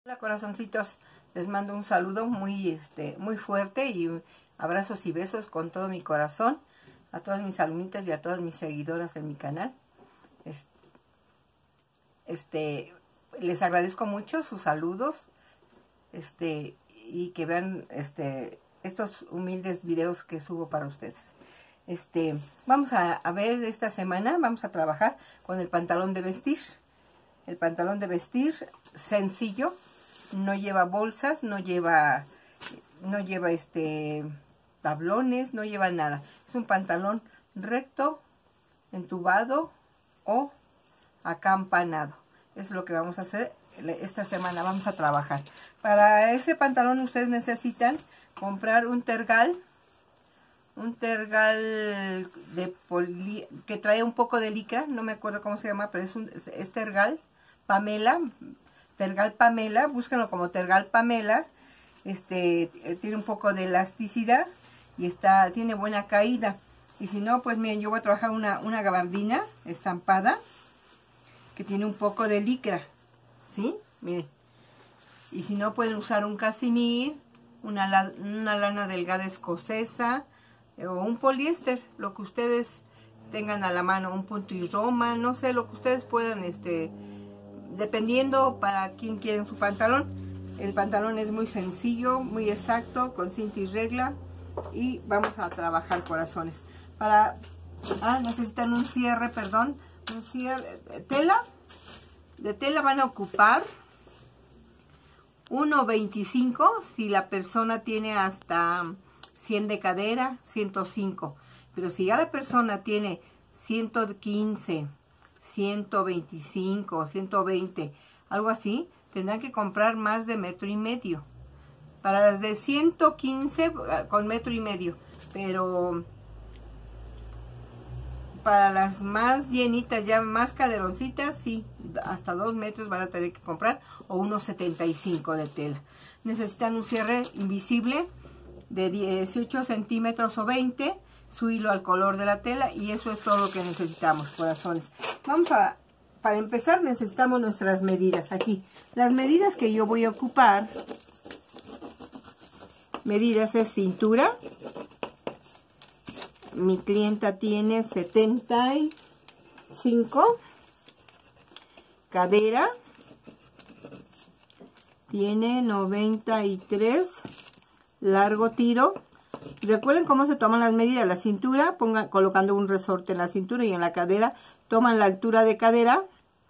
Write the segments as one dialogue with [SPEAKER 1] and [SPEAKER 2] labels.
[SPEAKER 1] Hola corazoncitos, les mando un saludo muy fuerte y abrazos y besos con todo mi corazón a todas mis alumnitas y a todas mis seguidoras en mi canal. Les agradezco mucho sus saludos y que vean estos humildes videos que subo para ustedes. Vamos a ver esta semana, vamos a trabajar con el pantalón de vestir. El pantalón de vestir sencillo, no lleva bolsas, no lleva tablones, no lleva nada. Es un pantalón recto, entubado o acampanado. Es lo que vamos a hacer esta semana, vamos a trabajar. Para ese pantalón ustedes necesitan comprar un tergal que trae un poco de licra, no me acuerdo cómo se llama, pero es tergal Pamela, búsquenlo como tergal Pamela. Tiene un poco de elasticidad y tiene buena caída. Y si no, pues miren, yo voy a trabajar una gabardina estampada que tiene un poco de licra, ¿sí? Miren. Y si no, pueden usar un casimir, una lana delgada escocesa o un poliéster, lo que ustedes tengan a la mano, un punto y roma, no sé, lo que ustedes puedan, dependiendo para quién quieren su pantalón. El pantalón es muy sencillo, muy exacto, con cinta y regla. Y vamos a trabajar, corazones. Necesitan un cierre, tela. De tela van a ocupar 1.25 si la persona tiene hasta 100 de cadera, 105. Pero si ya la persona tiene 115, 125, 120, algo así, tendrán que comprar más de 1,5 metros. Para las de 115 con 1,5 metros, pero para las más llenitas, ya más caderoncitas, sí, hasta 2 metros van a tener que comprar, o 1,75 de tela. Necesitan un cierre invisible de 18 centímetros o 20, su hilo al color de la tela, y eso es todo lo que necesitamos, corazones. Para empezar necesitamos nuestras medidas. Aquí, las medidas que yo voy a ocupar, medidas es cintura. Mi clienta tiene 75, cadera tiene 93, largo tiro. Recuerden cómo se toman las medidas. La cintura, colocando un resorte en la cintura, y en la cadera toman la altura de cadera.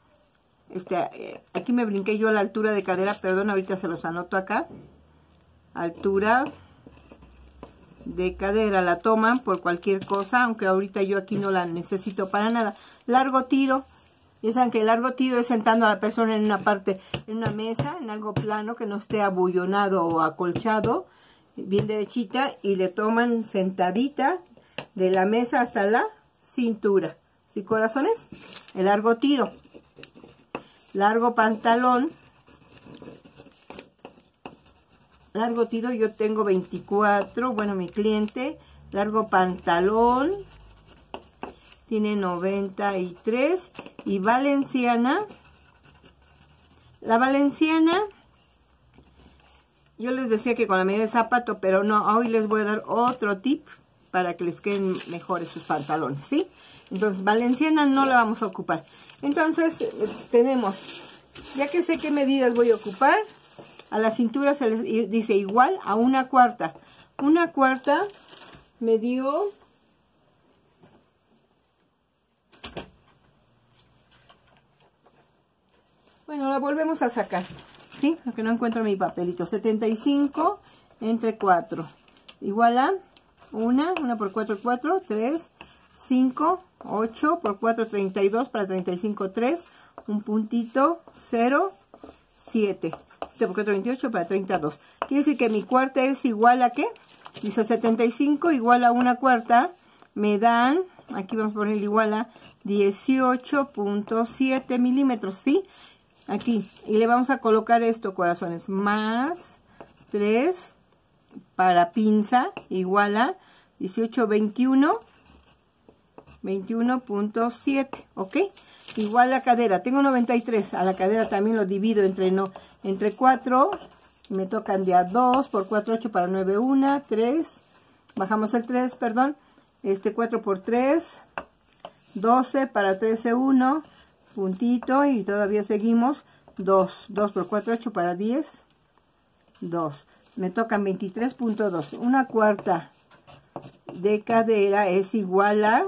[SPEAKER 1] Aquí me brinqué yo la altura de cadera, perdón, ahorita se los anoto acá. Altura de cadera la toman por cualquier cosa, aunque ahorita yo aquí no la necesito para nada. Largo tiro, ya saben que el largo tiro es sentando a la persona en una parte, en una mesa, en algo plano, que no esté abullonado o acolchado, bien derechita, y le toman sentadita de la mesa hasta la cintura. ¿Sí, corazones? El largo tiro. Largo pantalón. Largo tiro yo tengo 24, bueno, mi cliente. Largo pantalón tiene 93. Y valenciana, la valenciana, yo les decía que con la medida de zapato, pero no, hoy les voy a dar otro tip para que les queden mejores sus pantalones, ¿sí? Entonces, valenciana no la vamos a ocupar. Entonces, tenemos, ya que sé qué medidas voy a ocupar, a la cintura se les dice igual a 1/4. 1/4 me dio... Bueno, la volvemos a sacar, ¿sí? Aunque no encuentro mi papelito. 75 entre 4. Igual a 1 por 4, 4, 3, 5, 8 por 4, 32, para 35, 3, un puntito, 0, 7. 7 por 4, 28, para 32. Quiere decir que mi cuarta es igual a ¿qué? Dice 75 igual a 1/4. Me dan, aquí vamos a poner igual a 18.7 milímetros, ¿sí? Aquí, y le vamos a colocar esto, corazones, más 3 para pinza, igual a 21.7, ¿ok? Igual la cadera, tengo 93, a la cadera también lo divido entre entre 4, me tocan de a 2, por 4, 8, para 9, 1, 3, bajamos el 3, perdón, 4 por 3, 12, para 13, 1, puntito, y todavía seguimos, 2, 2 por 4, 8, para 10, 2, me tocan 23.2, una cuarta de cadera es igual a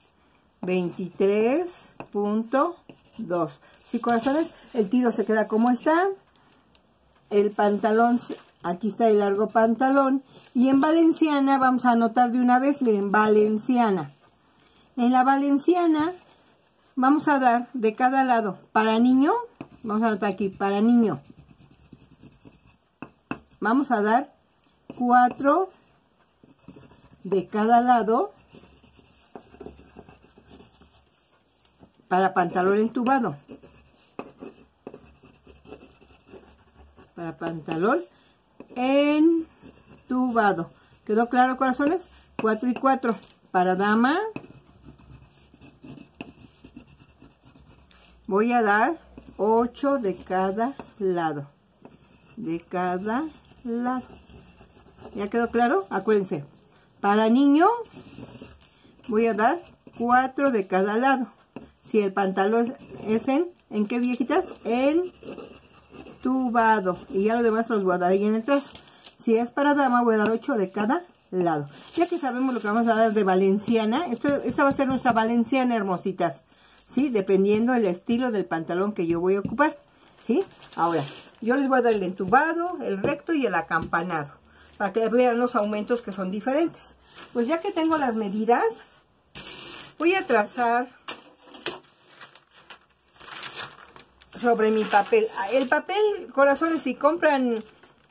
[SPEAKER 1] 23.2. Sí, corazones, el tiro se queda como está, el pantalón, aquí está el largo pantalón, y en valenciana vamos a anotar de una vez, miren, valenciana. En la valenciana vamos a dar de cada lado, para niño, vamos a anotar aquí, para niño, vamos a dar 4 de cada lado para pantalón entubado. Para pantalón entubado. ¿Quedó claro, corazones? 4 y 4. Para dama voy a dar 8 de cada lado. De cada lado. ¿Ya quedó claro? Acuérdense. Para niño voy a dar 4 de cada lado. Si el pantalón es ¿en qué, viejitas? Entubado. Y ya lo demás los voy a dar ahí en el trazo. Si es para dama voy a dar 8 de cada lado. Ya que sabemos lo que vamos a dar de valenciana, esta va a ser nuestra valenciana, hermositas. ¿Sí? Dependiendo el estilo del pantalón que yo voy a ocupar. ¿Sí? Ahora, yo les voy a dar el entubado, el recto y el acampanado, para que vean los aumentos que son diferentes. Pues ya que tengo las medidas, voy a trazar sobre mi papel. El papel, corazones, si compran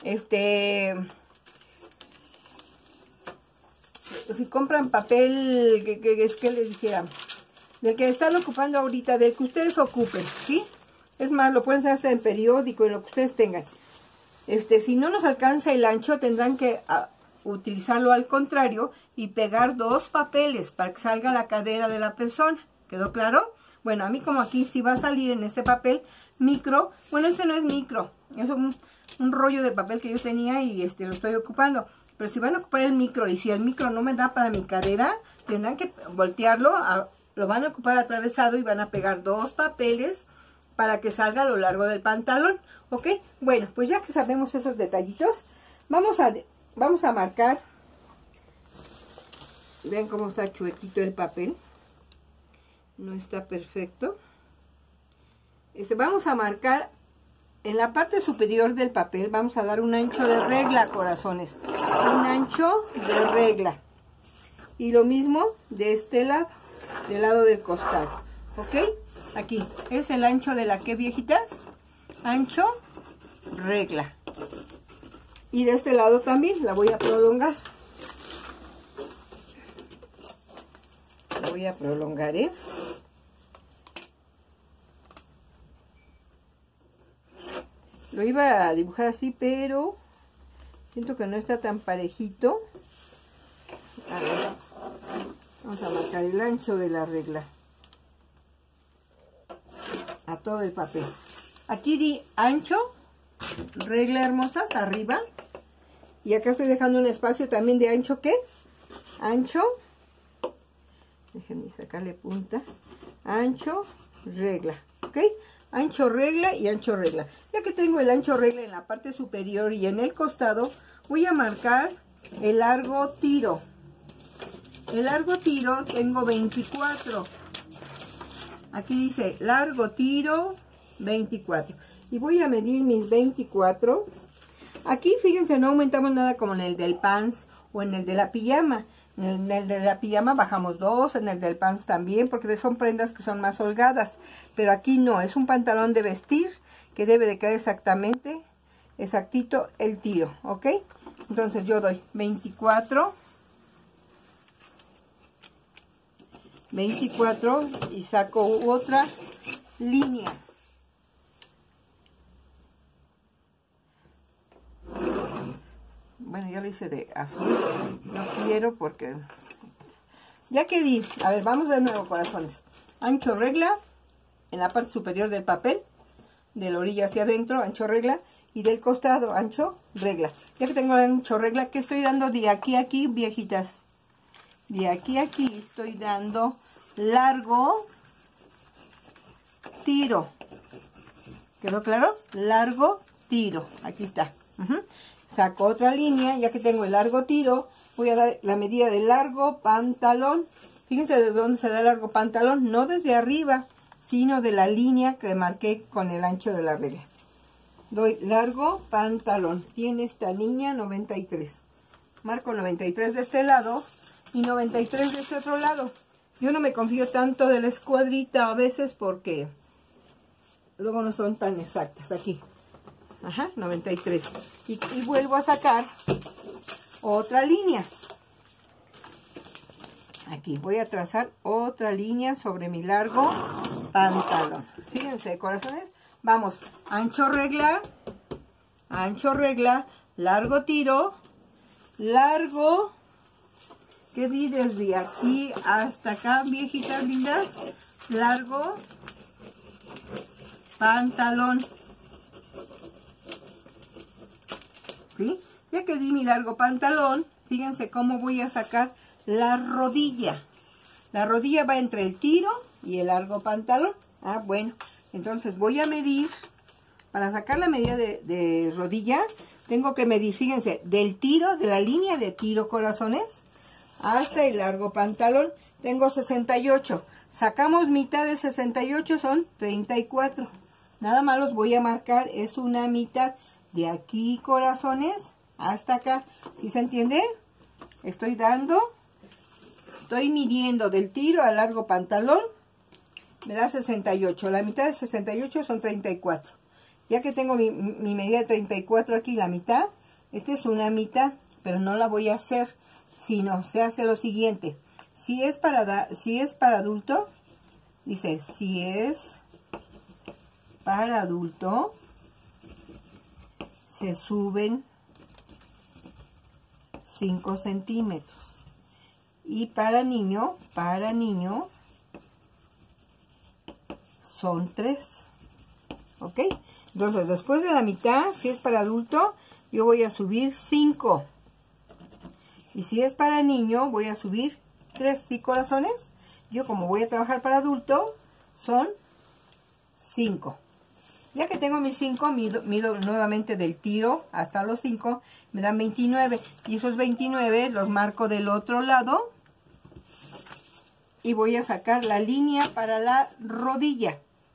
[SPEAKER 1] si compran papel, que les dijera, del que están ocupando ahorita, del que ustedes ocupen, ¿sí? Es más, lo pueden hacer hasta en periódico, en lo que ustedes tengan. Si no nos alcanza el ancho, tendrán que utilizarlo al contrario y pegar 2 papeles para que salga la cadera de la persona. ¿Quedó claro? Bueno, a mí como aquí sí va a salir en este papel micro. Bueno, este no es micro, es un rollo de papel que yo tenía y lo estoy ocupando. Pero si van a ocupar el micro y si el micro no me da para mi cadera, tendrán que voltearlo, lo van a ocupar atravesado y van a pegar 2 papeles para que salga a lo largo del pantalón, ¿ok? Bueno, pues ya que sabemos esos detallitos, vamos a marcar. Vean cómo está chuequito el papel. No está perfecto. Vamos a marcar en la parte superior del papel, vamos a dar un ancho de regla, corazones. Un ancho de regla. Y lo mismo de este lado, del lado del costado, ¿ok? Aquí es el ancho de la que, viejitas, ancho regla, y de este lado también la voy a prolongar, lo iba a dibujar así, pero siento que no está tan parejito. A ver, vamos a marcar el ancho de la regla a todo el papel. Aquí di ancho, regla, hermosas, arriba. Y acá estoy dejando un espacio también de ancho, ¿qué? Ancho, déjenme sacarle punta, ancho, regla, ¿ok? Ancho, regla y ancho, regla. Ya que tengo el ancho regla en la parte superior y en el costado, voy a marcar el largo tiro. El largo tiro tengo 24. Aquí dice largo tiro 24. Y voy a medir mis 24. Aquí, fíjense, no aumentamos nada como en el del pants o en el de la pijama. En el de la pijama bajamos 2, en el del pants también, porque son prendas que son más holgadas. Pero aquí no, es un pantalón de vestir que debe de quedar exactito el tiro, ¿ok? Entonces yo doy 24 y saco otra línea. Bueno, ya lo hice de azul, no quiero porque ya que di, a ver, vamos de nuevo, corazones. Ancho regla en la parte superior del papel, de la orilla hacia adentro, ancho regla, y del costado ancho regla. Ya que tengo el ancho regla, ¿qué estoy dando de aquí a aquí, viejitas? De aquí a aquí estoy dando largo tiro. ¿Quedó claro? Largo tiro. Aquí está. Saco otra línea, ya que tengo el largo tiro, voy a dar la medida del largo pantalón. Fíjense de dónde se da el largo pantalón, no desde arriba, sino de la línea que marqué con el ancho de la regla. Doy largo pantalón. Tiene esta niña 93. Marco 93 de este lado y 93 de este otro lado. Yo no me confío tanto de la escuadrita a veces porque luego no son tan exactas. Aquí. Ajá, 93. Y vuelvo a sacar otra línea. Aquí voy a trazar otra línea sobre mi largo pantalón. Fíjense, corazones. Vamos, ancho regla, largo tiro, largo. ¿Qué di desde aquí hasta acá, viejitas lindas? Largo pantalón. ¿Sí? Ya que di mi largo pantalón, fíjense cómo voy a sacar la rodilla. La rodilla va entre el tiro y el largo pantalón. Ah, bueno. Entonces voy a medir. Para sacar la medida de rodilla, tengo que medir, fíjense, del tiro, de la línea de tiro, corazones, hasta el largo pantalón. Tengo 68. Sacamos mitad de 68, son 34. Nada más los voy a marcar, es una mitad. De aquí, corazones, hasta acá. ¿Sí se entiende? Estoy midiendo del tiro al largo pantalón. Me da 68. La mitad de 68 son 34. Ya que tengo mi medida de 34 aquí, la mitad. Esta es una mitad, pero no la voy a hacer. Sino se hace lo siguiente. Si es para adulto, dice, si es para adulto, se suben 5 centímetros. Y para niño son 3. ¿Ok? Entonces, después de la mitad, si es para adulto, yo voy a subir 5. Y si es para niño, voy a subir 3. ¿Sí, corazones? Yo, como voy a trabajar para adulto, son 5. Ya que tengo mis 5, mido nuevamente del tiro hasta los 5, me dan 29. Y esos 29 los marco del otro lado. Y voy a sacar la línea para la rodilla.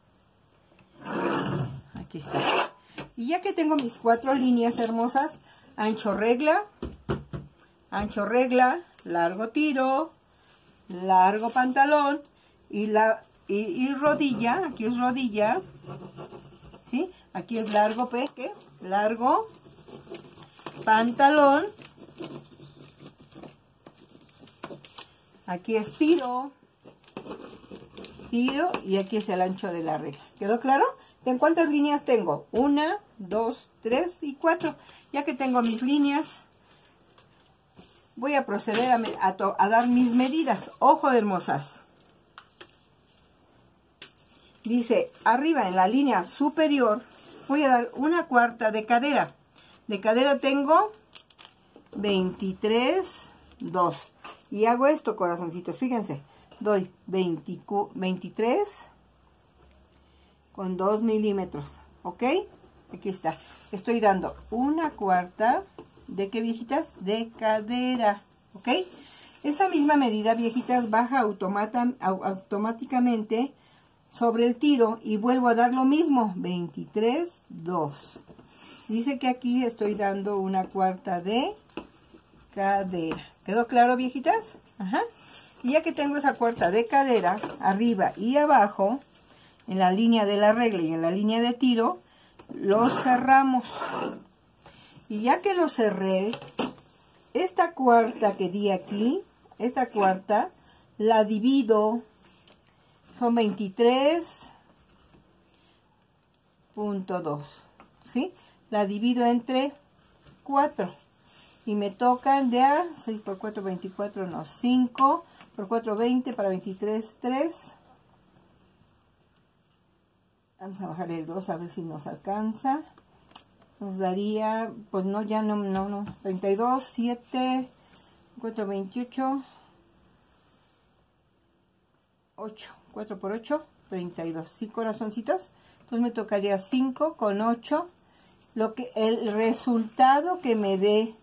[SPEAKER 1] Aquí está. Y ya que tengo mis 4 líneas hermosas, ancho regla, largo tiro, largo pantalón y rodilla, aquí es rodilla. ¿Sí? Aquí es largo peque, largo pantalón. Aquí es tiro y aquí es el ancho de la regla. ¿Quedó claro? ¿En cuántas líneas tengo? 1, 2, 3 y 4. Ya que tengo mis líneas, voy a proceder a dar mis medidas. Ojo de hermosas. Dice, arriba en la línea superior, voy a dar 1/4 de cadera. De cadera tengo 23, 2. Y hago esto, corazoncitos, fíjense. Doy 23 con 2 milímetros, ¿ok? Aquí está. Estoy dando 1/4 de, ¿qué, viejitas? De cadera, ¿ok? Esa misma medida, viejitas, baja automáticamente sobre el tiro y vuelvo a dar lo mismo, 23, 2. Dice que aquí estoy dando 1/4 de cadera. ¿Quedó claro, viejitas? Ajá. Y ya que tengo esa 1/4 de cadera, arriba y abajo, en la línea de la regla y en la línea de tiro, los cerramos. Y ya que lo cerré, esta 1/4 que di aquí, esta 1/4, la divido. Son 23.2, ¿sí? La divido entre 4. Y me tocan de a 6 por 4, 24, no, 5 por 4, 20, para 23, 3. Vamos a bajar el 2 a ver si nos alcanza. nos daría, pues no, ya no, 32, 7, 4, 28, 8, 4 por 8, 32, ¿sí, corazoncitos? Entonces me tocaría 5 con 8, lo que el resultado que me dé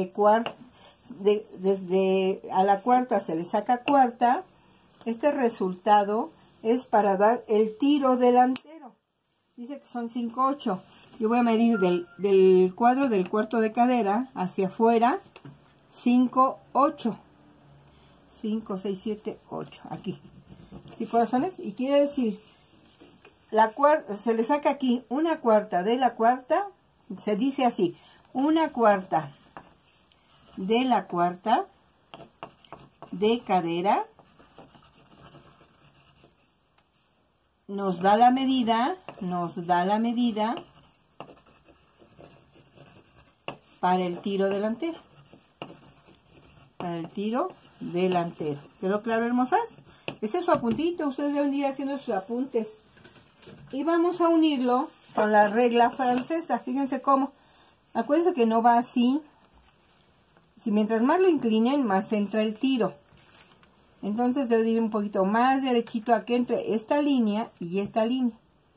[SPEAKER 1] desde a la cuarta se le saca cuarta, este resultado es para dar el tiro delantero. Dice que son 5, 8. Yo voy a medir del cuadro del cuarto de cadera hacia afuera 5, 8. 5, 6, 7, 8. Aquí. ¿Sí, corazones? Y quiere decir, se le saca aquí una cuarta de la cuarta. Se dice así, una cuarta de la cuarta de cadera nos da la medida para el tiro delantero. ¿Quedó claro, hermosas? Ese es su apuntito, ustedes deben ir haciendo sus apuntes. Y vamos a unirlo con la regla francesa. Fíjense cómo. Acuérdense que no va así. Si mientras más lo inclinen, más entra el tiro. Entonces debe ir un poquito más derechito a que entre esta línea y esta línea.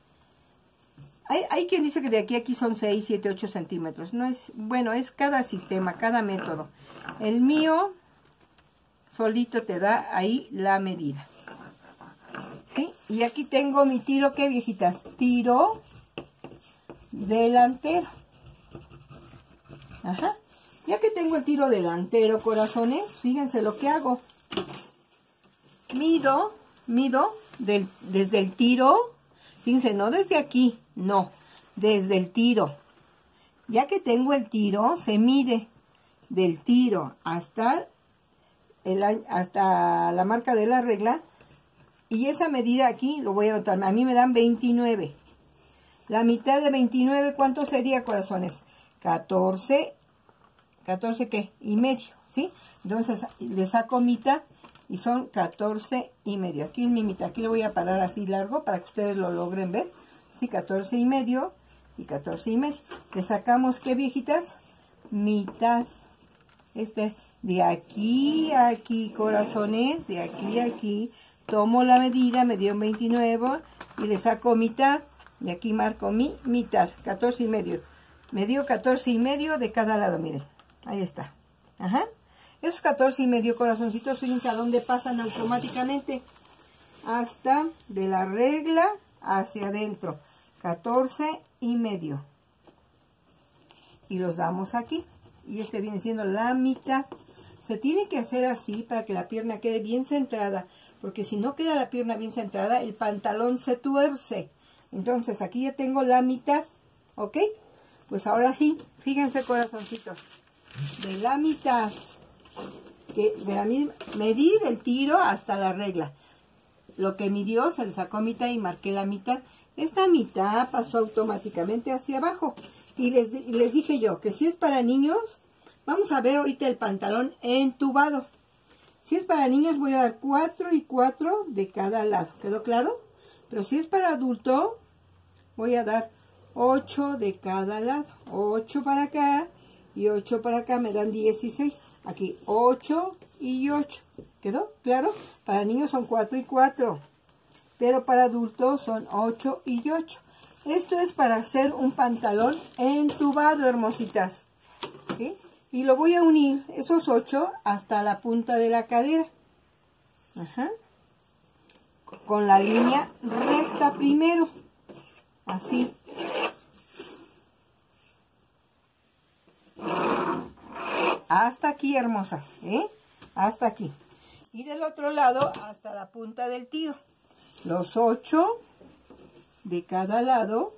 [SPEAKER 1] Hay quien dice que de aquí a aquí son 6, 7, 8 centímetros. No es, bueno, es cada sistema, cada método. El mío solito te da ahí la medida. ¿Sí? Y aquí tengo mi tiro, ¿qué, viejitas? Tiro delantero. Ajá. Ya que tengo el tiro delantero, corazones, fíjense lo que hago. Mido desde el tiro, fíjense, no desde aquí, no, desde el tiro. Ya que tengo el tiro, se mide del tiro hasta la marca de la regla. Y esa medida aquí, lo voy a anotar, a mí me dan 29. La mitad de 29, ¿cuánto sería, corazones? 14, ¿qué? Y medio, ¿sí? Entonces, le saco mitad y son 14 y medio. Aquí es mi mitad, aquí lo voy a parar así largo para que ustedes lo logren ver. Sí, 14 y medio y 14 y medio. Le sacamos, ¿qué, viejitas? Mitad. De aquí a aquí, corazones, de aquí a aquí. Tomo la medida, me dio 29 y le saco mitad. Y aquí marco mi mitad, 14 y medio. Me dio 14 y medio de cada lado, miren. Ahí está. Ajá. Esos 14 y medio, corazoncitos, fíjense a dónde pasan automáticamente. Hasta de la regla hacia adentro. 14 y medio. Y los damos aquí. Y este viene siendo la mitad. Se tiene que hacer así para que la pierna quede bien centrada. Porque si no queda la pierna bien centrada, el pantalón se tuerce. Entonces aquí ya tengo la mitad. ¿Ok? Pues ahora sí, fíjense, corazoncitos. De la mitad, de la misma, medí del tiro hasta la regla. Lo que midió se le sacó mitad y marqué la mitad. Esta mitad pasó automáticamente hacia abajo. Y les dije yo que si es para niños, vamos a ver ahorita el pantalón entubado. Si es para niños voy a dar 4 y 4 de cada lado. ¿Quedó claro? Pero si es para adulto, voy a dar 8 de cada lado. 8 para acá y 8 para acá, me dan 16. Aquí 8 y 8. ¿Quedó claro? Para niños son 4 y 4. Pero para adultos son 8 y 8. Esto es para hacer un pantalón entubado, hermositas. ¿Sí? Y lo voy a unir, esos 8, hasta la punta de la cadera. Ajá. Con la línea recta primero. Así. Hasta aquí, hermosas. Hasta aquí. Y del otro lado, hasta la punta del tiro. Los 8 de cada lado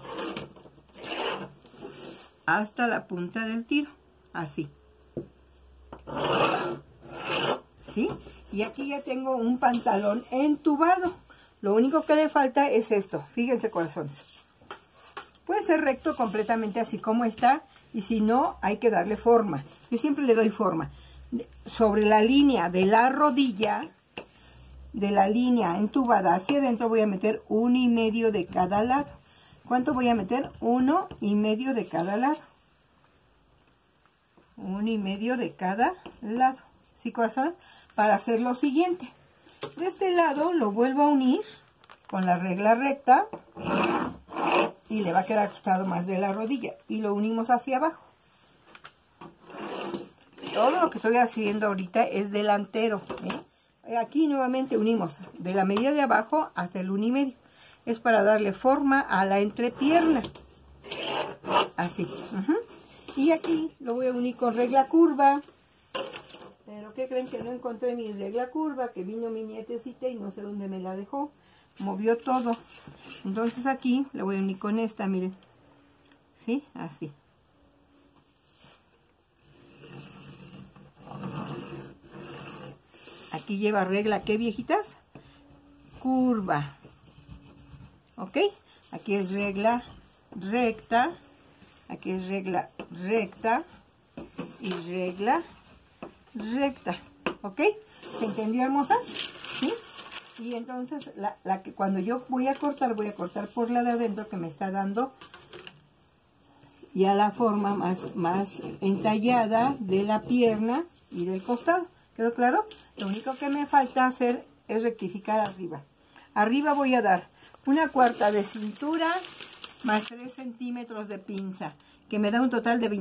[SPEAKER 1] hasta la punta del tiro. Así. ¿Sí? Y aquí ya tengo un pantalón entubado. Lo único que le falta es esto. Fíjense, corazones. Puede ser recto completamente así como está. Y si no, hay que darle forma. Yo siempre le doy forma. Sobre la línea de la rodilla, de la línea entubada hacia adentro, voy a meter 1,5 de cada lado. ¿Cuánto voy a meter? 1,5 de cada lado. 1,5 de cada lado. ¿Sí, corazones? Para hacer lo siguiente. De este lado lo vuelvo a unir con la regla recta y le va a quedar ajustado más de la rodilla. Y lo unimos hacia abajo. Todo lo que estoy haciendo ahorita es delantero, ¿eh? Aquí nuevamente unimos de la medida de abajo hasta el 1,5. Es para darle forma a la entrepierna. Así. Y aquí lo voy a unir con regla curva. Pero ¿qué creen? Que no encontré mi regla curva, que vino mi nietecita y no sé dónde me la dejó. Movió todo. Entonces aquí le voy a unir con esta, miren. ¿Sí? Así. Aquí lleva regla, ¿qué, viejitas? Curva. ¿Ok? Aquí es regla recta. Aquí es regla recta. Y regla recta. ¿Ok? ¿Se entendió, hermosas? ¿Sí? Y entonces, cuando yo voy a cortar por la de adentro, que me está dando ya la forma más entallada de la pierna y del costado. ¿Quedó claro? Lo único que me falta hacer es rectificar arriba. Arriba voy a dar 1/4 de cintura más 3 centímetros de pinza, que me da un total de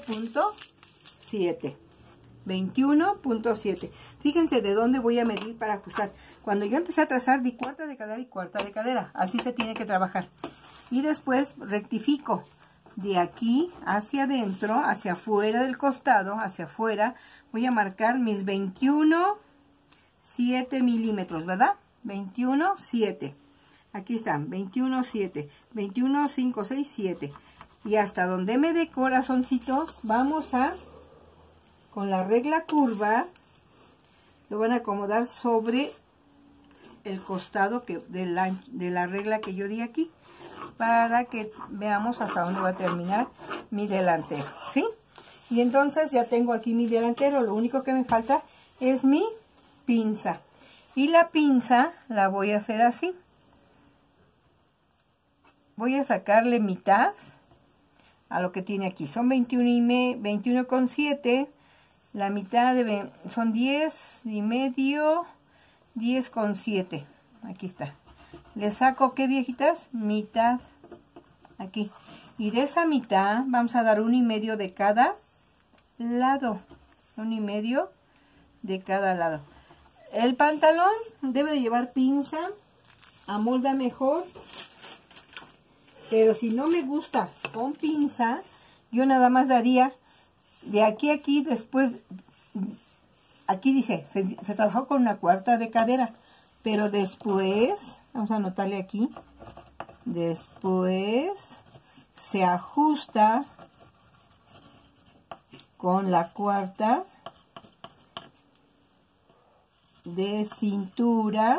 [SPEAKER 1] 27.7. 21.7. Fíjense de dónde voy a medir para ajustar. Cuando yo empecé a trazar, di cuarta de cadera y cuarta de cadera. Así se tiene que trabajar. Y después rectifico. De aquí hacia adentro, hacia afuera del costado, hacia afuera, voy a marcar mis 21.7 milímetros, ¿verdad? 21.7. Aquí están, 21.7, 21.5, 6, 7. Y hasta donde me dé, corazoncitos, vamos a, con la regla curva, lo van a acomodar sobre el costado de la regla que yo di aquí, para que veamos hasta dónde va a terminar mi delantero, ¿sí? Y entonces ya tengo aquí mi delantero, lo único que me falta es mi pinza. Y la pinza la voy a hacer así. Voy a sacarle mitad a lo que tiene aquí. Son 21,7. La mitad son 10,5, 10,7. Aquí está. Le saco, ¿qué, viejitas? Mitad. Aquí. Y de esa mitad vamos a dar 1,5 de cada lado. 1,5 de cada lado. El pantalón debe de llevar pinza. Amolda mejor. Pero si no me gusta con pinza, yo nada más daría de aquí a aquí, después, aquí dice, se trabajó con 1/4 de cadera, pero después, vamos a anotarle aquí, después se ajusta con la 1/4 de cintura,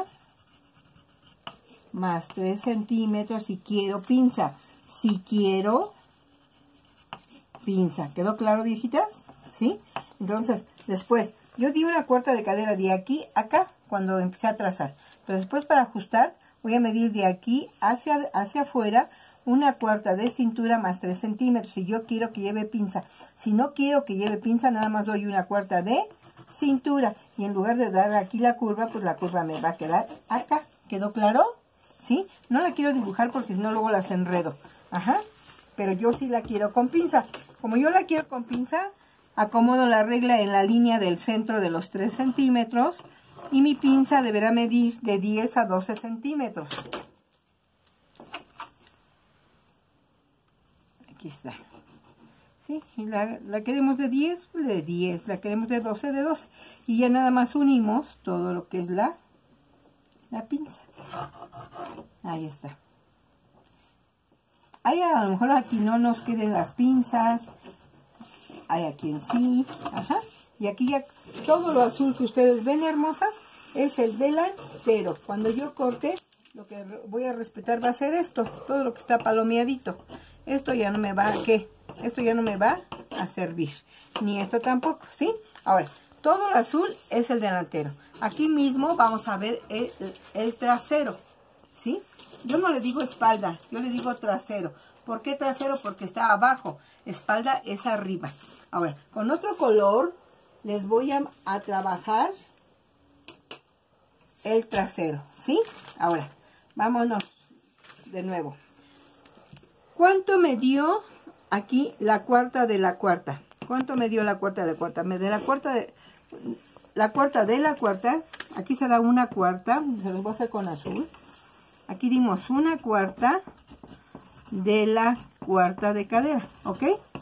[SPEAKER 1] más 3 centímetros si quiero pinza. Si quiero pinza. ¿Quedó claro, viejitas? ¿Sí? Entonces, después, yo di 1/4 de cadera de aquí a acá cuando empecé a trazar. Pero después, para ajustar, voy a medir de aquí hacia afuera 1/4 de cintura más 3 centímetros. Si yo quiero que lleve pinza. Si no quiero que lleve pinza, nada más doy 1/4 de cintura. Y en lugar de dar aquí la curva, pues la curva me va a quedar acá. ¿Quedó claro? ¿Sí? No la quiero dibujar porque si no luego las enredo. Ajá. Pero yo sí la quiero con pinza. Como yo la quiero con pinza, acomodo la regla en la línea del centro de los 3 centímetros. Y mi pinza deberá medir de 10 a 12 centímetros. Aquí está. ¿Sí? Y la queremos de 10, de 10. La queremos de 12, de 12. Y ya nada más unimos todo lo que es la pinza. Ahí está. Ahí a lo mejor aquí no nos queden las pinzas. Hay aquí en sí. Ajá. Y aquí ya todo lo azul que ustedes ven, hermosas, es el delantero. Cuando yo corte, lo que voy a respetar va a ser esto. Todo lo que está palomeadito. Esto ya no me va a ¿qué? Esto ya no me va a servir. Ni esto tampoco, ¿sí? Ahora, todo el azul es el delantero. Aquí mismo vamos a ver el trasero, ¿sí? yo no le digo espalda, yo le digo trasero. ¿Por qué trasero? Porque está abajo, espalda es arriba. Ahora, con otro color les voy a trabajar el trasero, ¿sí? Ahora, vámonos de nuevo. ¿Cuánto me dio aquí la cuarta de la cuarta? ¿Cuánto me dio la cuarta de la cuarta? Me de la cuarta de la cuarta, aquí se da una cuarta, se los voy a hacer con azul. Aquí dimos una cuarta de la cuarta de cadera, ¿ok?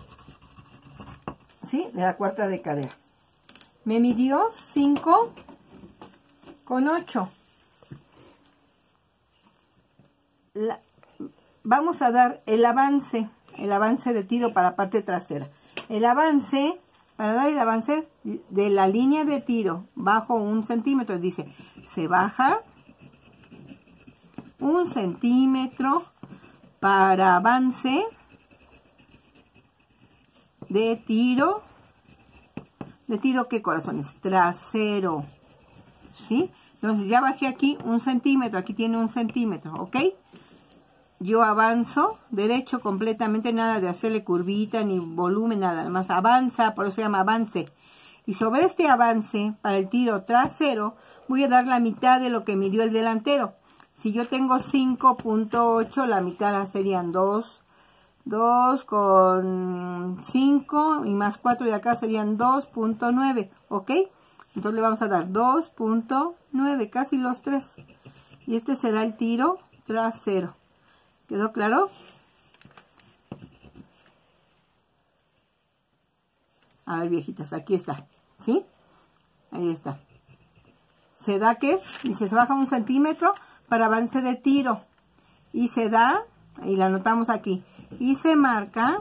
[SPEAKER 1] ¿Sí? De la cuarta de cadera. Me midió 5,8. Vamos a dar el avance de tiro para la parte trasera. Para dar el avance de la línea de tiro bajo 1 centímetro, dice, se baja 1 centímetro para avance de tiro. ¿De tiro qué, corazones? Trasero, ¿sí? Entonces ya bajé aquí 1 centímetro, aquí tiene 1 centímetro, ¿ok? Yo avanzo derecho completamente, nada de hacerle curvita ni volumen, nada más avanza, por eso se llama avance. Y sobre este avance, para el tiro trasero, voy a dar la mitad de lo que midió el delantero. Si yo tengo 5,8, la mitad serían 2 con 5 y más 4 de acá serían 2,9, ¿ok? Entonces le vamos a dar 2,9, casi los 3. Y este será el tiro trasero. ¿Quedó claro? A ver, viejitas, aquí está, ¿sí? Ahí está. Se da que, dice, se baja 1 centímetro para avance de tiro. Y se da, y la anotamos aquí, y se marca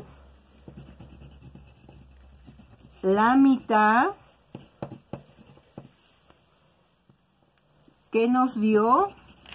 [SPEAKER 1] la mitad que nos dio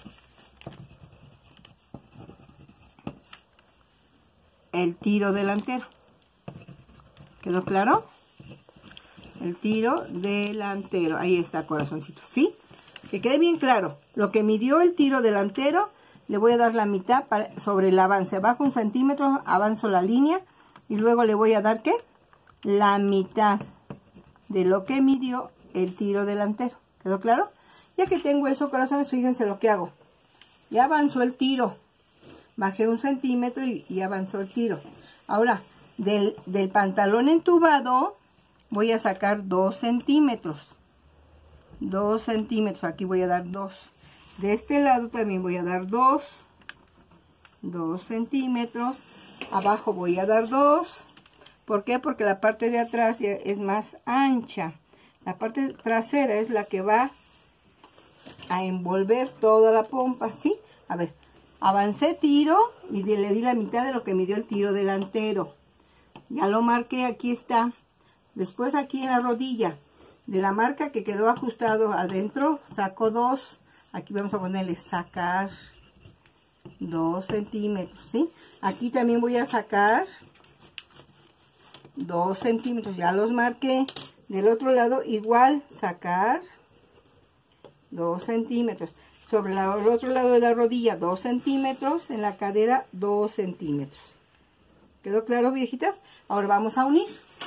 [SPEAKER 1] el tiro delantero. ¿Quedó claro? El tiro delantero. Ahí está, corazoncito, ¿sí? Que quede bien claro. Lo que midió el tiro delantero, le voy a dar la mitad sobre el avance. Bajo 1 centímetro, avanzo la línea y luego le voy a dar, ¿qué? La mitad de lo que midió el tiro delantero. ¿Quedó claro? Ya que tengo eso, corazones, fíjense lo que hago. Ya avanzó el tiro. Bajé 1 centímetro y avanzó el tiro. Ahora, del pantalón entubado voy a sacar 2 centímetros. 2 centímetros, aquí voy a dar 2. De este lado también voy a dar 2 centímetros. Abajo voy a dar 2. ¿Por qué? Porque la parte de atrás es más ancha. La parte trasera es la que va a envolver toda la pompa, ¿sí? A ver. Avancé tiro y le di la mitad de lo que midió el tiro delantero. Ya lo marqué, aquí está. Después aquí en la rodilla, de la marca que quedó ajustado adentro, saco 2. Aquí vamos a ponerle sacar 2 centímetros, ¿sí? Aquí también voy a sacar 2 centímetros, ya los marqué. Del otro lado igual, sacar 2 centímetros. Sobre el otro lado de la rodilla 2 centímetros, en la cadera 2 centímetros. ¿Quedó claro, viejitas? Ahora vamos a unir.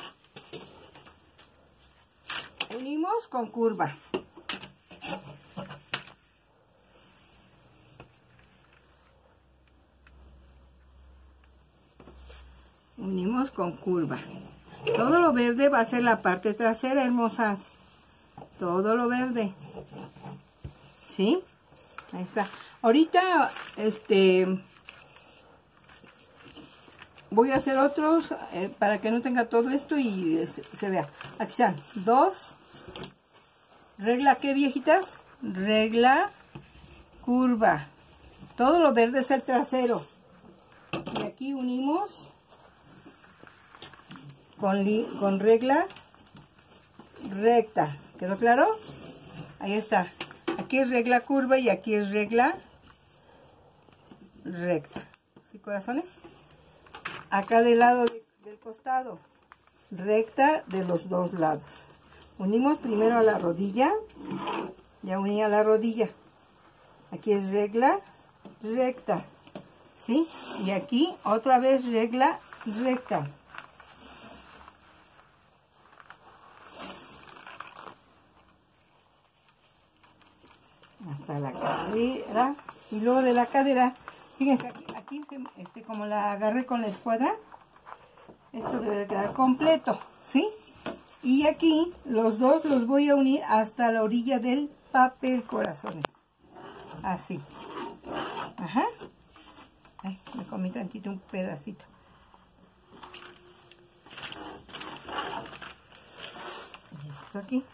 [SPEAKER 1] Unimos con curva. Unimos con curva. Todo lo verde va a ser la parte trasera, hermosas. Todo lo verde. ¿Sí? Ahí está. Ahorita, voy a hacer otros para que no tenga todo esto y se vea. Aquí están 2. ¿Regla qué, viejitas? Regla curva. Todo lo verde es el trasero. Y aquí unimos con regla recta. ¿Quedó claro? Ahí está. Aquí es regla curva y aquí es regla recta. ¿Sí, corazones? Acá del lado del costado, recta de los dos lados. Unimos primero a la rodilla. Ya uní a la rodilla. Aquí es regla recta, ¿sí? Y aquí otra vez regla recta. Hasta la cadera. Y luego de la cadera, fíjense, aquí como la agarré con la escuadra, esto debe de quedar completo, ¿sí? Y aquí los dos los voy a unir hasta la orilla del papel, corazones. Así. Ajá. Ay, me comí tantito un pedacito. Y esto aquí.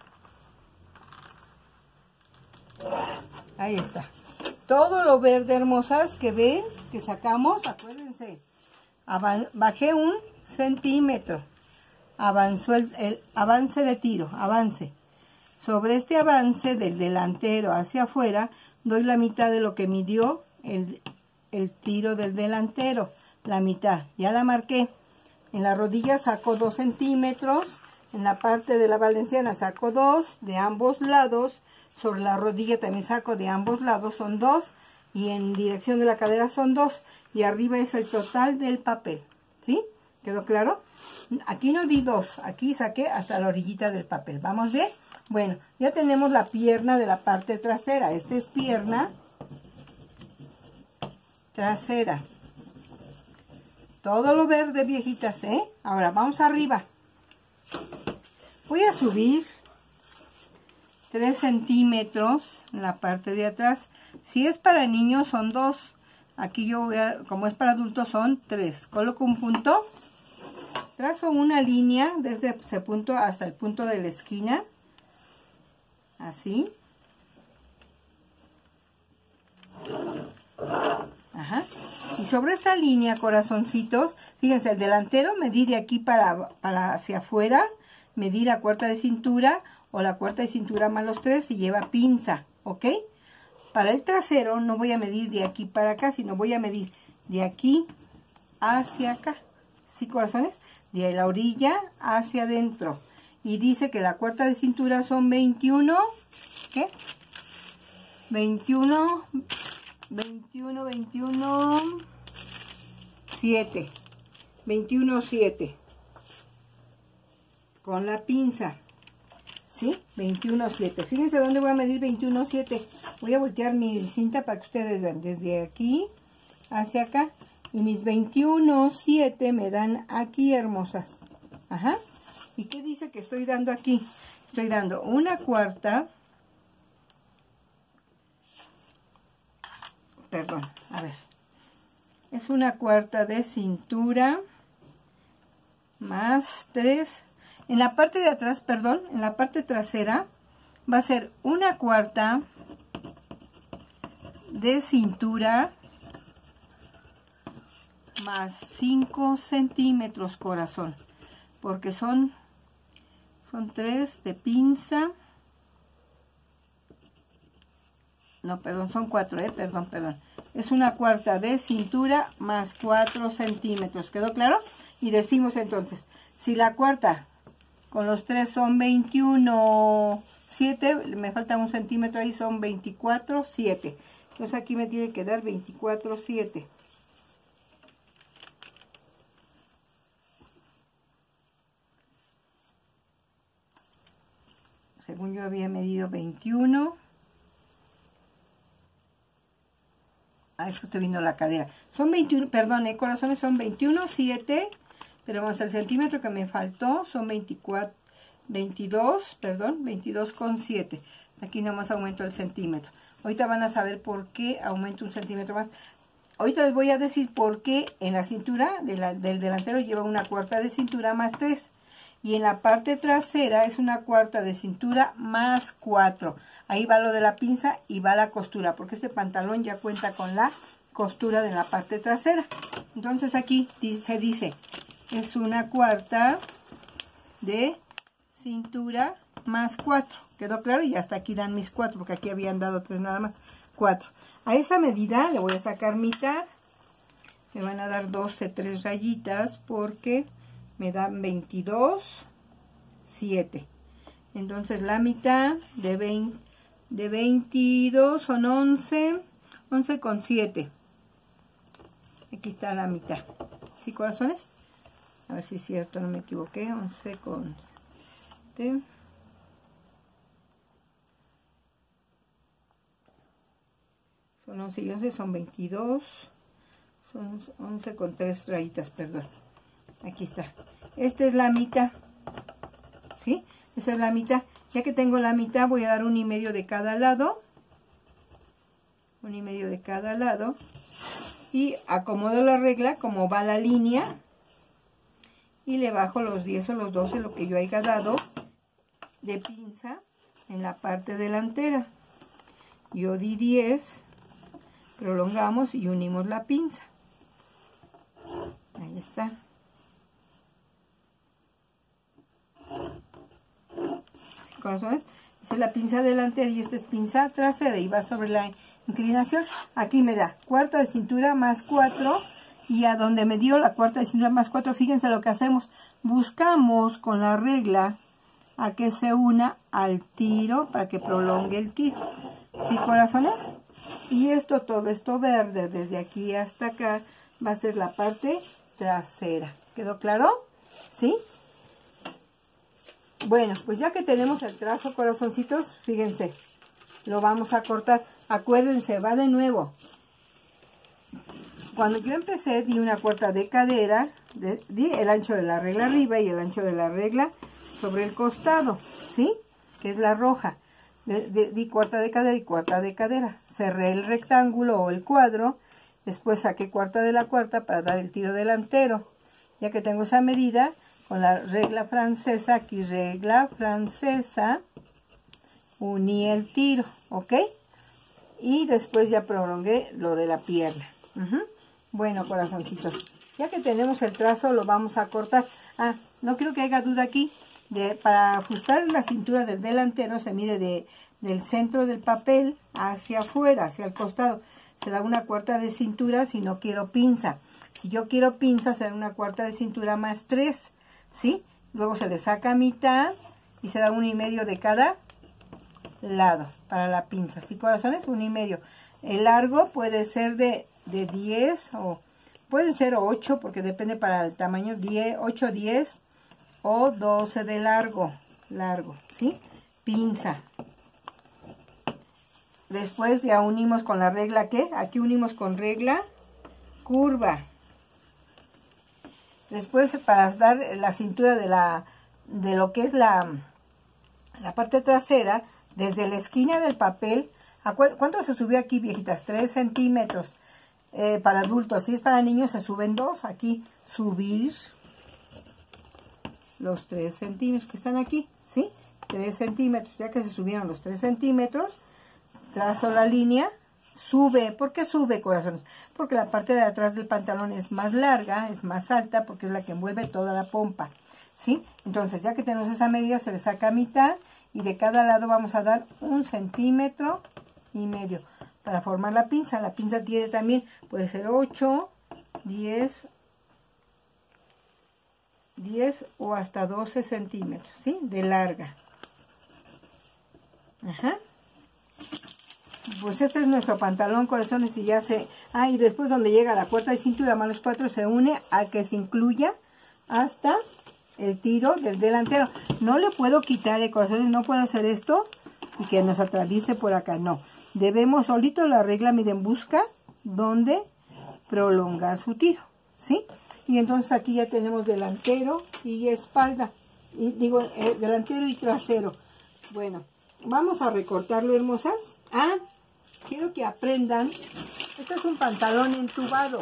[SPEAKER 1] Ahí está. Todo lo verde, hermosas, que ven, que sacamos, acuérdense. Bajé 1 centímetro. Avanzó el avance de tiro, avance. Sobre este avance del delantero hacia afuera, doy la mitad de lo que midió el tiro del delantero. La mitad, ya la marqué. En la rodilla saco 2 centímetros. En la parte de la valenciana saco 2 de ambos lados. Sobre la rodilla también saco de ambos lados, son 2. Y en dirección de la cadera son 2. Y arriba es el total del papel. ¿Sí? ¿Quedó claro? Aquí no di 2, aquí saqué hasta la orillita del papel. ¿Vamos bien? Bueno, ya tenemos la pierna de la parte trasera. Esta es pierna trasera. Todo lo verde, viejitas, ¿eh? Ahora vamos arriba. Voy a subir 3 centímetros en la parte de atrás. Si es para niños son 2. Aquí yo voy a, como es para adultos son 3. Coloco un punto. Trazo una línea desde ese punto hasta el punto de la esquina. Así. Ajá. Y sobre esta línea, corazoncitos, fíjense, el delantero medí de aquí para hacia afuera, medí la cuarta de cintura o la cuarta de cintura más los 3 y lleva pinza, ¿ok? Para el trasero no voy a medir de aquí para acá, sino voy a medir de aquí hacia acá. ¿Sí, corazones? De la orilla hacia adentro. Y dice que la cuarta de cintura son 21, ¿qué? 21, 7. 21, 7. Con la pinza. ¿Sí? 21, 7. Fíjense dónde voy a medir 21, 7. Voy a voltear mi cinta para que ustedes vean. Desde aquí hacia acá. Y mis 21, 7 me dan aquí, hermosas. Ajá. ¿Y qué dice que estoy dando aquí? Estoy dando una cuarta. Perdón, a ver. Es una cuarta de cintura. Más 3. En la parte de atrás, perdón, en la parte trasera va a ser una cuarta de cintura. Más 5 centímetros, corazón, porque son 3 de pinza, no, perdón, son 4, perdón, es una cuarta de cintura más 4 centímetros, ¿quedó claro? Y decimos entonces, si la cuarta con los 3 son 21, 7, me falta 1 centímetro ahí, son 24, 7, entonces aquí me tiene que dar 24, 7. Según yo había medido 21. Ah, es que estoy viendo la cadera. Son 21, perdón, corazones, son 21, 7. Pero vamos, el centímetro que me faltó son 22, perdón, 22,7. Aquí nomás aumento el centímetro. Ahorita van a saber por qué aumento un centímetro más. Ahorita les voy a decir por qué en la cintura del delantero lleva una cuarta de cintura más 3. Y en la parte trasera es una cuarta de cintura más 4. Ahí va lo de la pinza y va la costura, porque este pantalón ya cuenta con la costura de la parte trasera. Entonces aquí se dice, es una cuarta de cintura más 4. ¿Quedó claro? Y hasta aquí dan mis 4, porque aquí habían dado 3 nada más. 4. A esa medida le voy a sacar mitad. Me van a dar 12, 3 rayitas, porque me dan 22, 7. Entonces la mitad de 22 son 11, 11,7. Aquí está la mitad. ¿Sí, corazones? A ver si es cierto, no me equivoqué. 11 con 7. Son 11 y 11, son 22. Son 11 con 3 rayitas, perdón. Aquí está. Esta es la mitad. ¿Sí? Esa es la mitad. Ya que tengo la mitad, voy a dar 1,5 de cada lado. 1,5 de cada lado. Y acomodo la regla como va la línea. Y le bajo los 10 o los 12, lo que yo haya dado, de pinza en la parte delantera. Yo di 10, prolongamos y unimos la pinza. Ahí está. Corazones, esta es la pinza delantera y esta es pinza trasera y va sobre la inclinación. Aquí me da cuarta de cintura más 4 y a donde me dio la cuarta de cintura más 4, fíjense lo que hacemos. Buscamos con la regla a que se una al tiro para que prolongue el tiro. ¿Sí, corazones? Y esto, todo esto verde, desde aquí hasta acá, va a ser la parte trasera. ¿Quedó claro? ¿Sí? Bueno, pues ya que tenemos el trazo, corazoncitos, fíjense, lo vamos a cortar. Acuérdense, va de nuevo. Cuando yo empecé, di una cuarta de cadera, di el ancho de la regla arriba y el ancho de la regla sobre el costado, ¿sí? Que es la roja. Di cuarta de cadera y cuarta de cadera. Cerré el rectángulo o el cuadro, después saqué cuarta de la cuarta para dar el tiro delantero. Ya que tengo esa medida, con la regla francesa, aquí regla francesa, uní el tiro, ¿ok? Y después ya prolongué lo de la pierna. Bueno, corazoncitos, ya que tenemos el trazo, lo vamos a cortar. Ah, no quiero que haya duda aquí. Para ajustar la cintura del delantero se mide del centro del papel hacia afuera, hacia el costado. Se da una cuarta de cintura si no quiero pinza. Si yo quiero pinza, se da una cuarta de cintura más 3, ¿sí? Luego se le saca mitad y se da 1,5 de cada lado para la pinza. ¿Sí, corazones? 1,5. El largo puede ser de 10 o puede ser 8 porque depende para el tamaño, 8, 10 o 12 de largo, ¿sí? Pinza. Después ya unimos con la regla, ¿qué? Aquí unimos con regla curva. Después, para dar la cintura de lo que es la parte trasera, desde la esquina del papel, ¿cuánto se subió aquí, viejitas? 3 centímetros. Para adultos, si es para niños se suben 2. Aquí subir los 3 centímetros que están aquí, ¿sí? 3 centímetros, ya que se subieron los 3 centímetros, trazo la línea, sube. ¿Por qué sube, corazones? Porque la parte de atrás del pantalón es más larga, es más alta, porque es la que envuelve toda la pompa, ¿sí? Entonces, ya que tenemos esa medida, se le saca mitad y de cada lado vamos a dar 1,5 centímetros para formar la pinza. La pinza tiene también, puede ser 8, 10 o hasta 12 centímetros, ¿sí? De larga. Ajá. Pues este es nuestro pantalón, corazones, y ya se... Ah, y después donde llega la cuarta de cintura más los 4 se une a que se incluya hasta el tiro del delantero. No le puedo quitar, corazones, no puedo hacer esto y que nos atraviese por acá, no. Debemos solito la regla, miren, busca donde prolongar su tiro, ¿sí? Y entonces aquí ya tenemos delantero y espalda, y digo, delantero y trasero. Bueno, vamos a recortarlo, hermosas. Ah, quiero que aprendan, este es un pantalón entubado.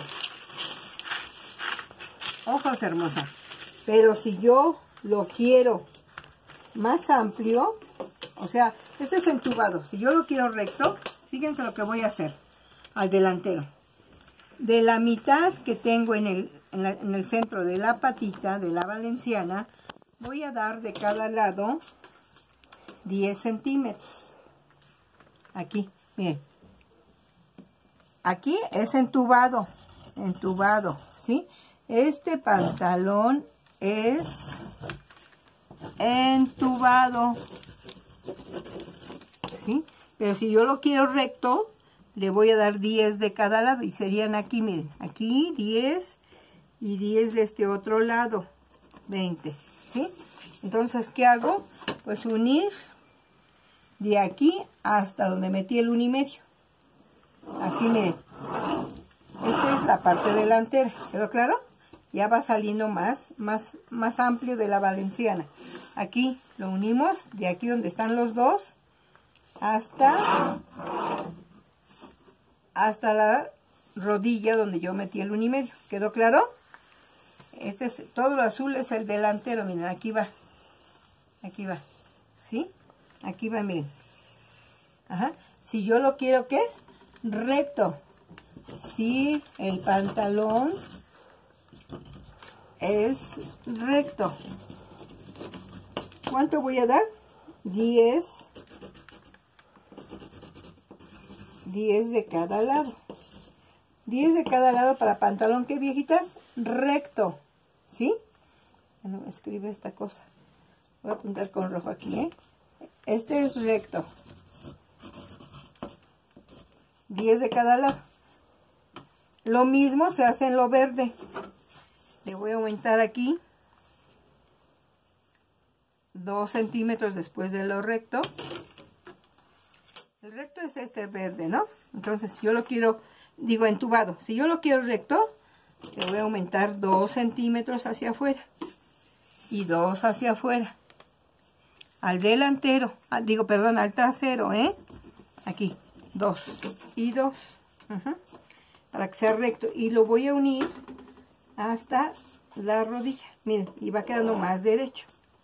[SPEAKER 1] Ojos, hermosas. Pero si yo lo quiero más amplio, o sea, este es entubado. Si yo lo quiero recto, fíjense lo que voy a hacer al delantero. De la mitad que tengo en el centro de la patita de la valenciana, voy a dar de cada lado 10 centímetros. Aquí, miren. Aquí es entubado, ¿sí? Este pantalón es entubado, ¿sí? Pero si yo lo quiero recto, le voy a dar 10 de cada lado y serían aquí, miren, aquí 10 y 10 de este otro lado, 20, ¿sí? Entonces, ¿qué hago? Pues unir de aquí hasta donde metí el 1,5. Así, miren. Esta es la parte delantera, ¿quedó claro? Ya va saliendo más amplio de la valenciana. Aquí lo unimos de aquí donde están los dos hasta la rodilla donde yo metí el 1,5. ¿Quedó claro? Este es, todo lo azul es el delantero, miren, aquí va, ¿sí? Aquí va, miren. Ajá. Si yo lo quiero, ¿qué? Recto. Si el pantalón es recto, ¿cuánto voy a dar? 10 de cada lado. 10 de cada lado para pantalón, ¿qué, viejitas? Recto, ¿sí? No me escribe esta cosa. Voy a apuntar con rojo aquí, ¿eh? Este es recto. 10 de cada lado. Lo mismo se hace en lo verde. Le voy a aumentar aquí 2 centímetros después de lo recto. El recto es este verde, ¿no? Entonces, si yo lo quiero, digo entubado, si yo lo quiero recto, le voy a aumentar 2 centímetros hacia afuera y 2 hacia afuera. Al delantero, al trasero, ¿eh? Aquí, 2 y 2. Para que sea recto. Y lo voy a unir hasta la rodilla. Miren, y va quedando más derecho.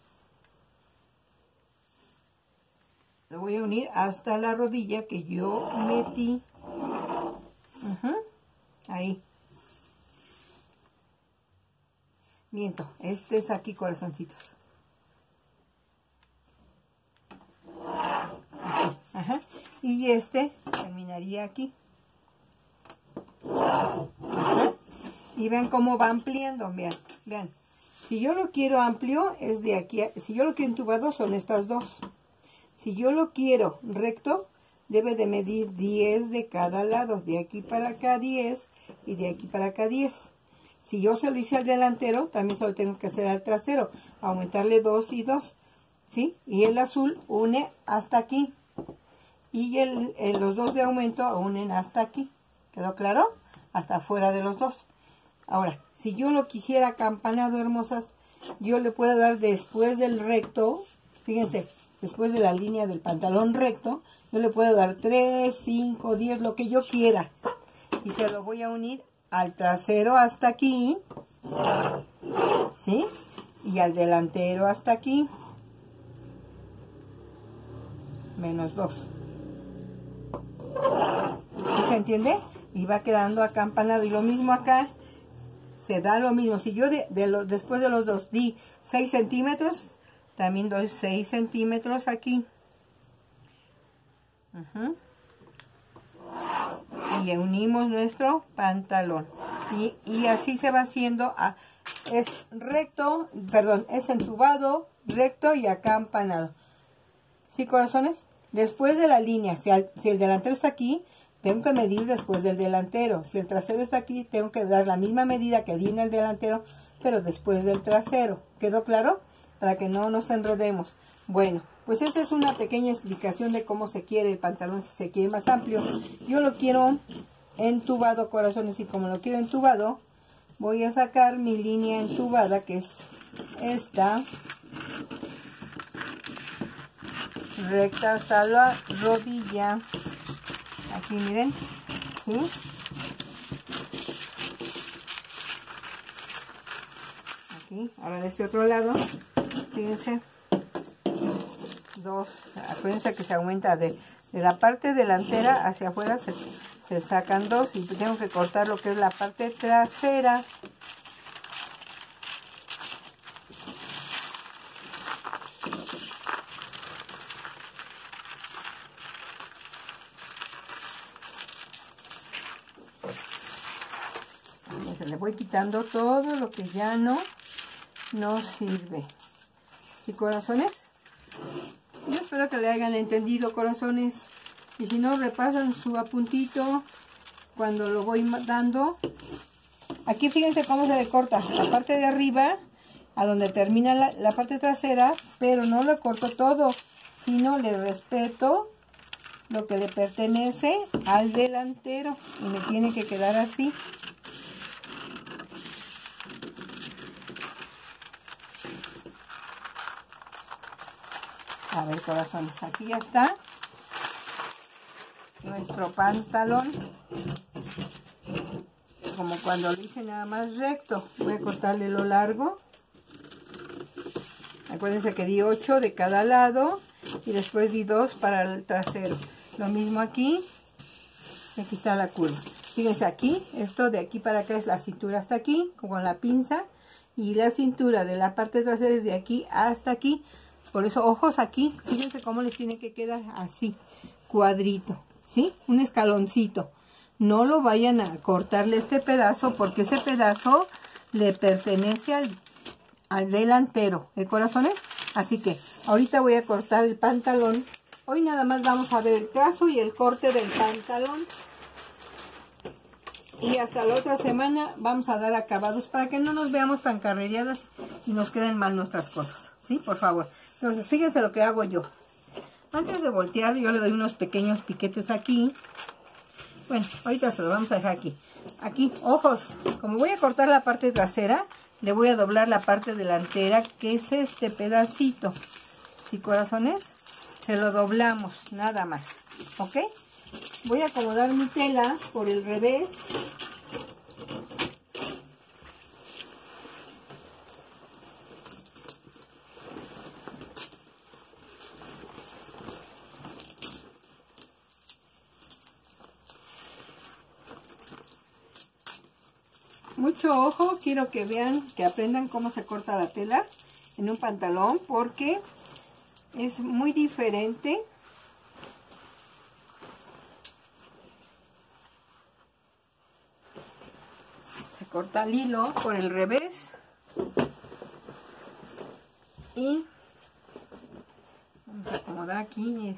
[SPEAKER 1] Lo voy a unir hasta la rodilla que yo metí. Ahí. Miento, este es aquí, corazoncitos. Ajá. Y este terminaría aquí. Ajá. Y vean cómo va ampliando, vean. Si yo lo quiero amplio, es de aquí. Si yo lo quiero entubado, son estas dos. Si yo lo quiero recto, debe de medir 10 de cada lado. De aquí para acá 10 y de aquí para acá 10. Si yo se lo hice al delantero, también se lo tengo que hacer al trasero. Aumentarle 2 y 2. ¿Sí? Y el azul une hasta aquí. Y los dos de aumento unen hasta aquí. ¿Quedó claro? Hasta afuera de los dos. Ahora, si yo lo quisiera acampanado, hermosas, yo le puedo dar después del recto, fíjense, después de la línea del pantalón recto, yo le puedo dar 3, 5, 10, lo que yo quiera. Y se lo voy a unir al trasero hasta aquí, ¿sí? Y al delantero hasta aquí, menos 2. ¿Se entiende? Y va quedando acampanado. Y lo mismo acá, se da lo mismo. Si yo después de los dos di 6 centímetros, también doy 6 centímetros aquí. Y le unimos nuestro pantalón. Y así se va haciendo. Es recto, perdón, es entubado, recto y acampanado. ¿Sí, corazones? Después de la línea, si el delantero está aquí, tengo que medir después del delantero. Si el trasero está aquí, tengo que dar la misma medida que di en el delantero, pero después del trasero. ¿Quedó claro? Para que no nos enredemos. Bueno, pues esa es una pequeña explicación de cómo se quiere el pantalón, si se quiere más amplio. Yo lo quiero entubado, corazones, y como lo quiero entubado, voy a sacar mi línea entubada, que es esta, recta hasta la rodilla. Aquí, miren, ¿sí? Aquí, ahora de este otro lado, fíjense, 2, acuérdense que se aumenta de la parte delantera hacia afuera, se sacan 2 y tengo que cortar lo que es la parte trasera. Le voy quitando todo lo que ya no nos sirve. ¿Sí, corazones? Yo espero que le hayan entendido, corazones. Y si no, repasan su apuntito cuando lo voy dando. Aquí fíjense cómo se le corta la parte de arriba a donde termina la parte trasera, pero no lo corto todo, sino le respeto lo que le pertenece al delantero y me tiene que quedar así. A ver, corazones, aquí ya está nuestro pantalón, como cuando lo hice nada más recto. Voy a cortarle lo largo. Acuérdense que di 8 de cada lado y después di 2 para el trasero. Lo mismo aquí. Aquí está la curva. Fíjense aquí, esto de aquí para acá es la cintura hasta aquí, con la pinza. Y la cintura de la parte trasera es de aquí hasta aquí. Por eso, ojos aquí. Fíjense cómo les tiene que quedar así, cuadrito, ¿sí? Un escaloncito. No lo vayan a cortarle este pedazo porque ese pedazo le pertenece al delantero, ¿eh, corazones? Así que ahorita voy a cortar el pantalón. Hoy nada más vamos a ver el trazo y el corte del pantalón. Y hasta la otra semana vamos a dar acabados para que no nos veamos tan carrereadas y nos queden mal nuestras cosas, ¿sí? Por favor. Entonces, fíjense lo que hago yo. Antes de voltear, yo le doy unos pequeños piquetes aquí. Bueno, ahorita se lo vamos a dejar aquí. Aquí, ojos. Como voy a cortar la parte trasera, le voy a doblar la parte delantera, que es este pedacito. ¿Sí, corazones? Se lo doblamos, nada más. ¿Ok? Voy a acomodar mi tela por el revés. Mucho ojo, quiero que vean, que aprendan cómo se corta la tela en un pantalón, porque es muy diferente. Se corta el hilo por el revés y vamos a acomodar aquí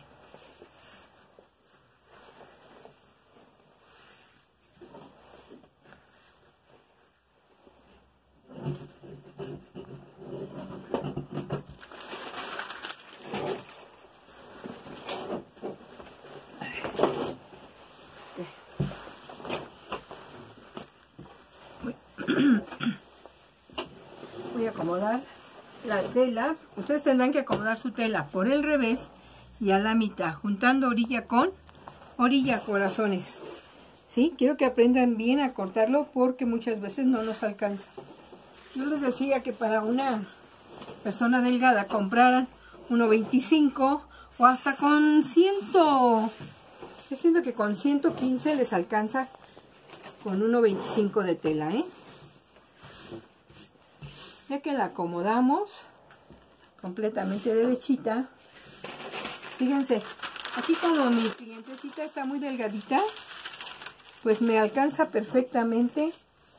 [SPEAKER 1] voy a acomodar la tela. Ustedes tendrán que acomodar su tela por el revés y a la mitad, juntando orilla con orilla, corazones. ¿Sí? Quiero que aprendan bien a cortarlo porque muchas veces no nos alcanza. Yo les decía que para una persona delgada compraran 1.25 o hasta con 100. Yo siento que con 115 les alcanza con 1.25 de tela, ¿eh? Ya que la acomodamos completamente derechita, fíjense, aquí como mi clientecita está muy delgadita, pues me alcanza perfectamente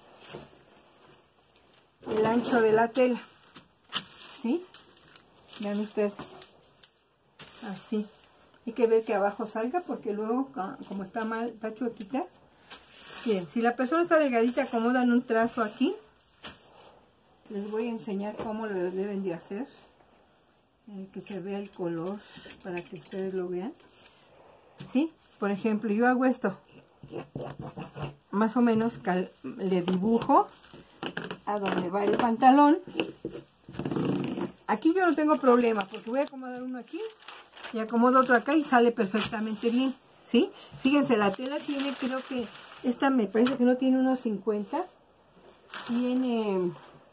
[SPEAKER 1] el ancho de la tela, ¿sí? Vean ustedes, así. Hay que ver que abajo salga porque luego, como está mal, está chuequita. Bien, si la persona está delgadita, acomodan un trazo aquí. Les voy a enseñar cómo lo deben de hacer, que se vea el color para que ustedes lo vean. ¿Sí? Por ejemplo, yo hago esto, más o menos le dibujo a donde va el pantalón. Aquí yo no tengo problema porque voy a acomodar uno aquí y acomodo otro acá y sale perfectamente bien. ¿Sí? Fíjense, la tela tiene, creo que esta me parece que no tiene unos 50, tiene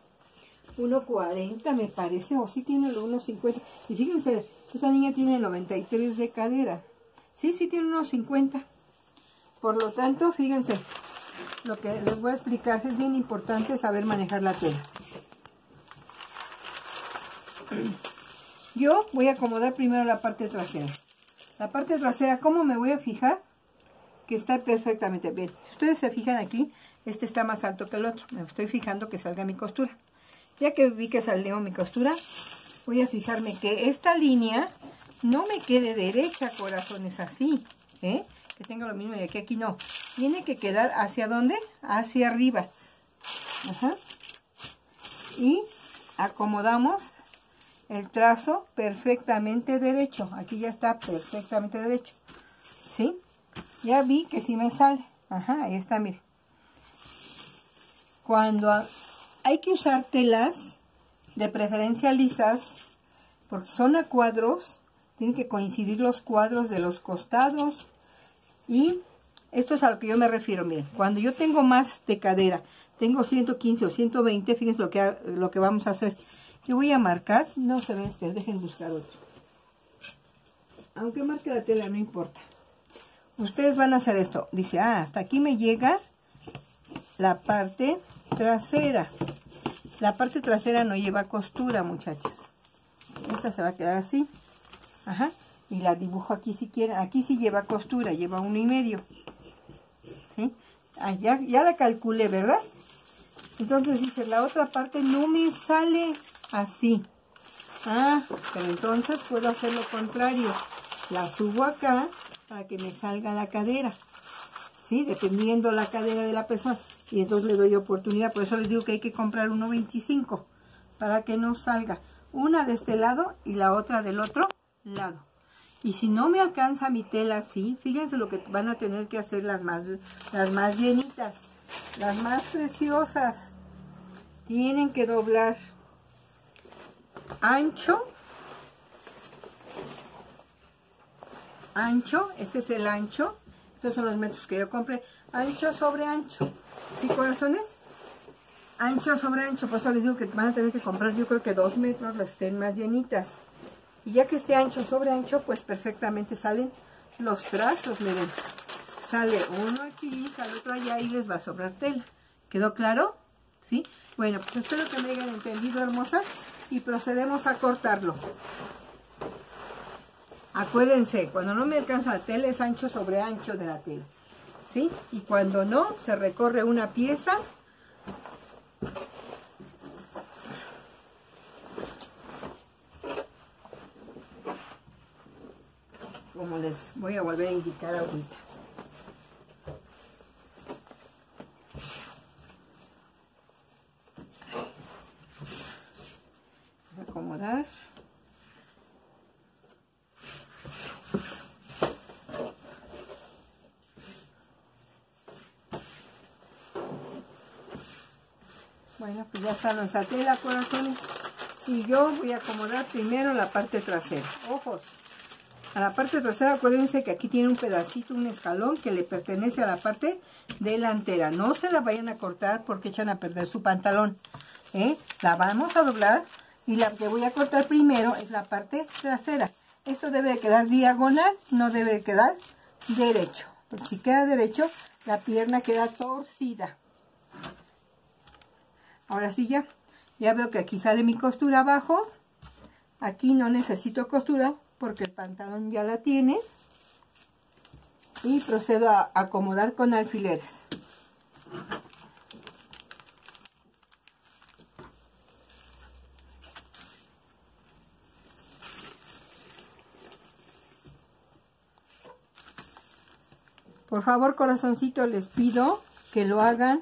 [SPEAKER 1] 1.40 me parece, o sí tiene los 1.50. Y fíjense, esa niña tiene 93 de cadera. Sí, sí tiene unos 50. Por lo tanto, fíjense, lo que les voy a explicar es bien importante saber manejar la tela. Yo voy a acomodar primero la parte trasera. La parte trasera, ¿cómo me voy a fijar? Que está perfectamente bien. Si ustedes se fijan aquí, este está más alto que el otro. Me estoy fijando que salga mi costura. Ya que vi que salió mi costura, voy a fijarme que esta línea no me quede derecha, corazones, así, que tenga lo mismo de aquí no. Tiene que quedar ¿hacia dónde? Hacia arriba. Ajá. Y acomodamos el trazo perfectamente derecho. Aquí ya está perfectamente derecho, ¿sí? Ya vi que sí me sale. Ajá, ahí está, mire. Cuando hay que usar telas, de preferencia lisas, porque son a cuadros, tienen que coincidir los cuadros de los costados. Y esto es a lo que yo me refiero, miren. Cuando yo tengo más de cadera, tengo 115 o 120, fíjense lo que vamos a hacer. Yo voy a marcar, no se ve dejen buscar otro. Aunque marque la tela, no importa. Ustedes van a hacer esto. Dice, hasta aquí me llega la parte trasera. La parte trasera no lleva costura, muchachas. Esta se va a quedar así. Ajá. Y la dibujo aquí si quieren. Aquí sí lleva costura, lleva 1,5. ¿Sí? Ya la calculé, ¿verdad? Entonces dice, la otra parte no me sale así. Pero entonces puedo hacer lo contrario. La subo acá para que me salga la cadera. ¿Sí? Dependiendo la cadera de la persona. Y entonces le doy oportunidad. Por eso les digo que hay que comprar 1,25 para que nos salga una de este lado y la otra del otro lado. Y si no me alcanza mi tela así, fíjense lo que van a tener que hacer las más llenitas, las más preciosas. Tienen que doblar ancho, este es el ancho, estos son los metros que yo compré, ancho sobre ancho, ¿sí, corazones? Ancho sobre ancho, por eso les digo que van a tener que comprar, yo creo que 2 metros, las estén más llenitas. Y ya que esté ancho sobre ancho, pues perfectamente salen los trazos, miren. Sale uno aquí, sale otro allá y les va a sobrar tela. ¿Quedó claro? ¿Sí? Bueno, pues espero que me hayan entendido, hermosas. Y procedemos a cortarlo. Acuérdense, cuando no me alcanza la tela es ancho sobre ancho de la tela. ¿Sí? Y cuando no, se recorre una pieza. Como les voy a volver a indicar ahorita. Voy a acomodar. Bueno, pues ya está nuestra tela, corazones. Y yo voy a acomodar primero la parte trasera. Ojos. A la parte trasera, acuérdense que aquí tiene un pedacito, un escalón que le pertenece a la parte delantera. No se la vayan a cortar porque echan a perder su pantalón. La vamos a doblar y la que voy a cortar primero es la parte trasera. Esto debe de quedar diagonal, no debe de quedar derecho. Porque si queda derecho, la pierna queda torcida. Ahora sí ya veo que aquí sale mi costura abajo. Aquí no necesito costura porque el pantalón ya la tiene. Y procedo a acomodar con alfileres. Por favor, corazoncito, les pido que lo hagan.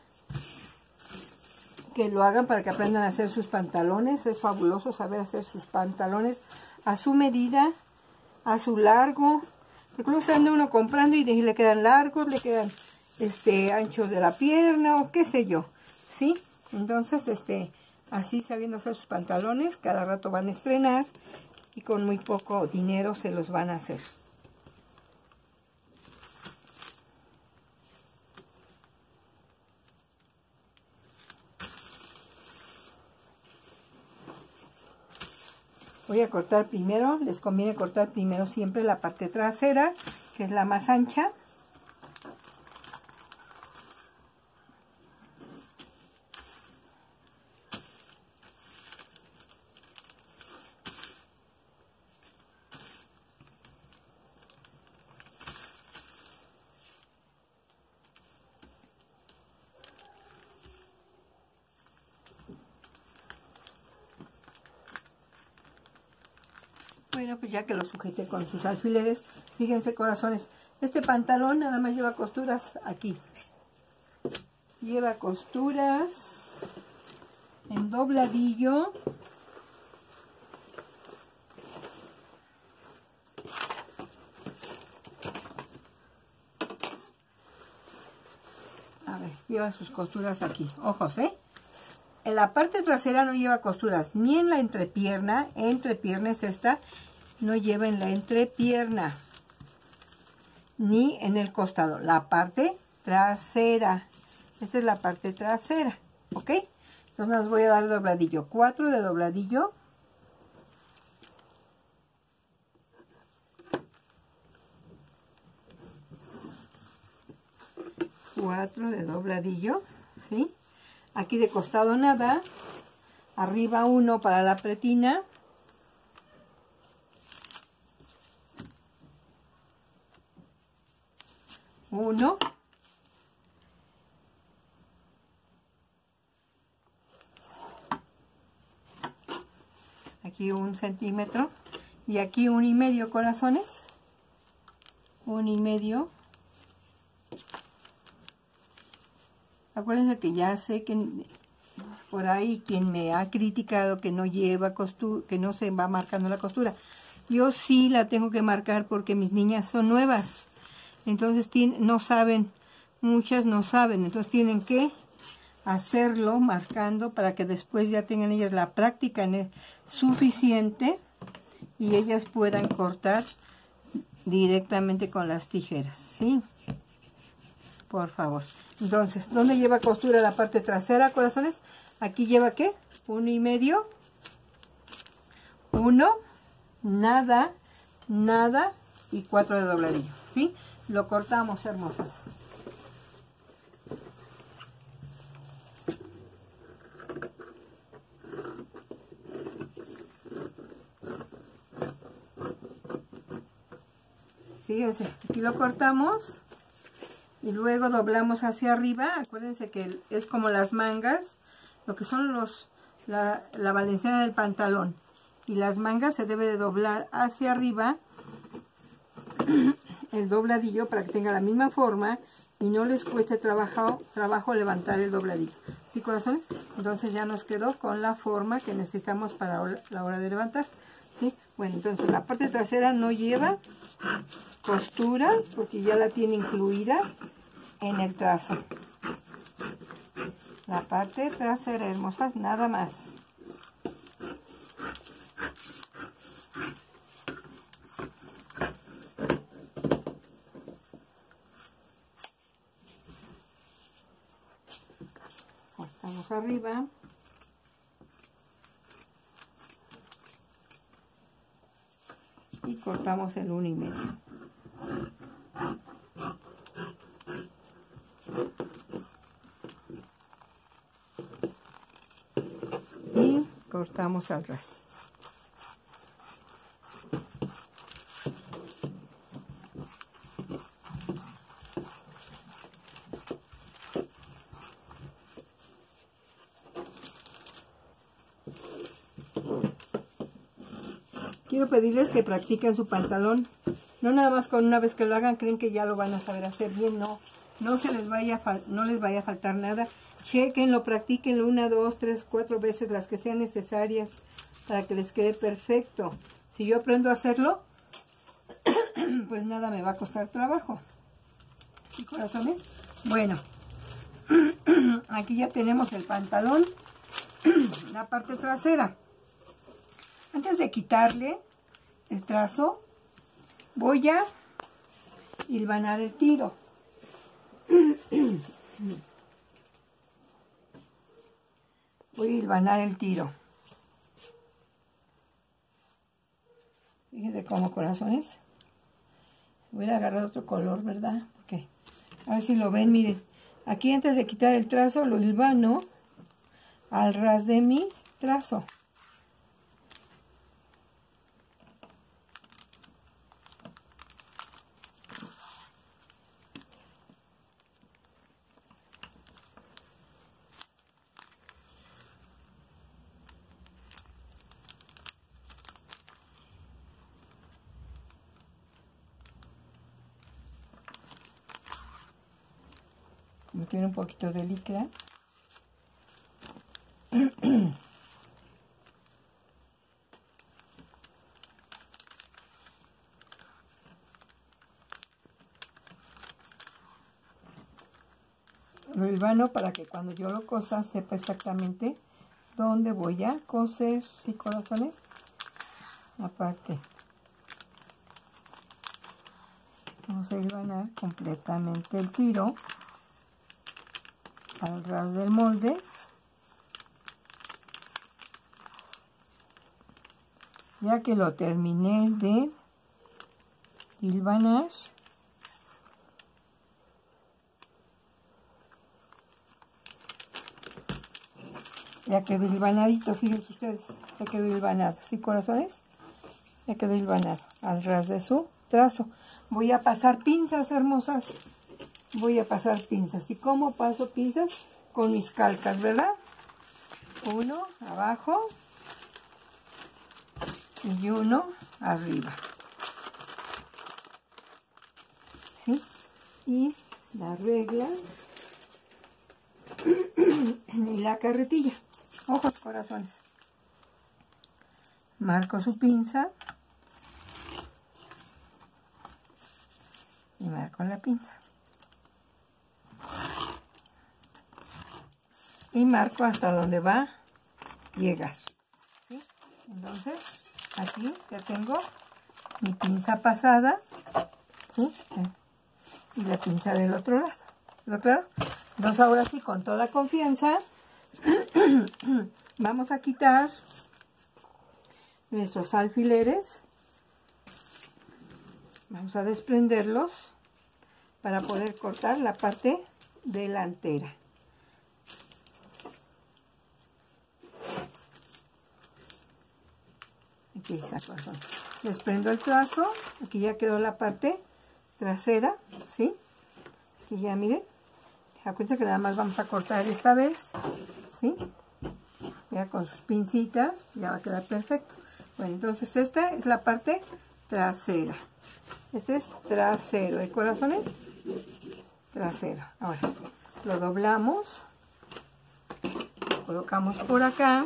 [SPEAKER 1] Para que aprendan a hacer sus pantalones. Es fabuloso saber hacer sus pantalones a su medida, a su largo. Porque luego anda uno comprando y le quedan largos, le quedan anchos de la pierna o qué sé yo, ¿sí? Entonces, así sabiendo hacer sus pantalones, cada rato van a estrenar y con muy poco dinero se los van a hacer. Voy a cortar primero, les conviene cortar primero siempre la parte trasera, que es la más ancha. Bueno, pues ya que lo sujeté con sus alfileres, fíjense, corazones, este pantalón nada más lleva costuras aquí. Lleva costuras en dobladillo. A ver, lleva sus costuras aquí. Ojos, ¿eh? En la parte trasera no lleva costuras, ni en la entrepierna es esta, no lleva en la entrepierna, ni en el costado. La parte trasera, esta es la parte trasera, ¿ok? Entonces nos voy a dar dobladillo, 4 de dobladillo. ¿Sí? Aquí de costado nada, arriba 1 para la pretina, uno, aquí 1 centímetro y aquí 1,5, corazones, 1,5. Acuérdense que ya sé que por ahí quien me ha criticado que no lleva costura, que no se va marcando la costura. Yo sí la tengo que marcar porque mis niñas son nuevas. Entonces no saben, muchas no saben. Entonces tienen que hacerlo marcando para que después ya tengan ellas la práctica suficiente y ellas puedan cortar directamente con las tijeras, ¿sí? Por favor. Entonces, ¿dónde lleva costura la parte trasera, corazones? Aquí lleva, ¿qué? 1,5. 1, nada, nada y 4 de dobladillo, ¿sí? Lo cortamos, hermosas. Fíjense, aquí lo cortamos. Y luego doblamos hacia arriba. Acuérdense que es como las mangas, lo que son la valenciana del pantalón. Y las mangas se debe de doblar hacia arriba, el dobladillo, para que tenga la misma forma y no les cueste trabajo levantar el dobladillo. ¿Sí, corazones? Entonces ya nos quedó con la forma que necesitamos para la hora de levantar. ¿Sí? Bueno, entonces la parte trasera no lleva costuras porque ya la tiene incluida en el trazo. La parte trasera, hermosas, nada más. Cortamos arriba. Y cortamos el 1,5. Y cortamos al ras. Quiero pedirles que practiquen su pantalón. No nada más con una vez que lo hagan, creen que ya lo van a saber hacer bien. No, no les vaya a faltar nada. Chequenlo, practíquenlo 1, 2, 3, 4 veces, las que sean necesarias para que les quede perfecto. Si yo aprendo a hacerlo, pues nada me va a costar trabajo. ¿Sí, corazones? Bueno, aquí ya tenemos el pantalón, la parte trasera. Antes de quitarle el trazo, voy a hilvanar el tiro. Voy a hilvanar el tiro. Fíjense cómo, corazones. Voy a agarrar otro color, ¿verdad? Porque, a ver si lo ven, miren. Aquí antes de quitar el trazo, lo hilvano al ras de mi trazo. como tiene un poquito de líquida. Lo hilvano para que cuando yo lo cosa sepa exactamente dónde voy a coser, ¿sí, corazones? Aparte, vamos a hilvanar completamente el tiro al ras del molde. Ya que lo terminé de hilvanar, ya quedó hilvanadito, fíjense ustedes, ya quedó hilvanado, ¿sí, corazones? Ya quedó hilvanado al ras de su trazo. Voy a pasar pinzas, hermosas, voy a pasar pinzas. ¿Y cómo paso pinzas? Con mis calcas, ¿verdad? Uno abajo y uno arriba, ¿sí? Y la regla y la carretilla. Ojos, corazones. Marco su pinza y marco la pinza y marco hasta donde va a llegar, ¿sí? Entonces aquí ya tengo mi pinza pasada, ¿sí? Y la pinza del otro lado, ¿no? Claro. Entonces ahora sí, con toda confianza vamos a quitar nuestros alfileres, vamos a desprenderlos para poder cortar la parte delantera. Aquí está, corazón. Desprendo el trazo, aquí ya quedó la parte trasera, ¿sí? Aquí ya miren, acuérdense que nada más vamos a cortar esta vez, ¿sí? Ya con sus pincitas ya va a quedar perfecto. Bueno, entonces esta es la parte trasera. Este es trasero, ¿eh, corazones? Trasero. Ahora lo doblamos, lo colocamos por acá.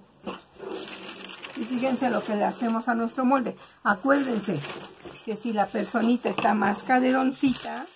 [SPEAKER 1] Y fíjense lo que le hacemos a nuestro molde. Acuérdense que si la personita está más caderoncita,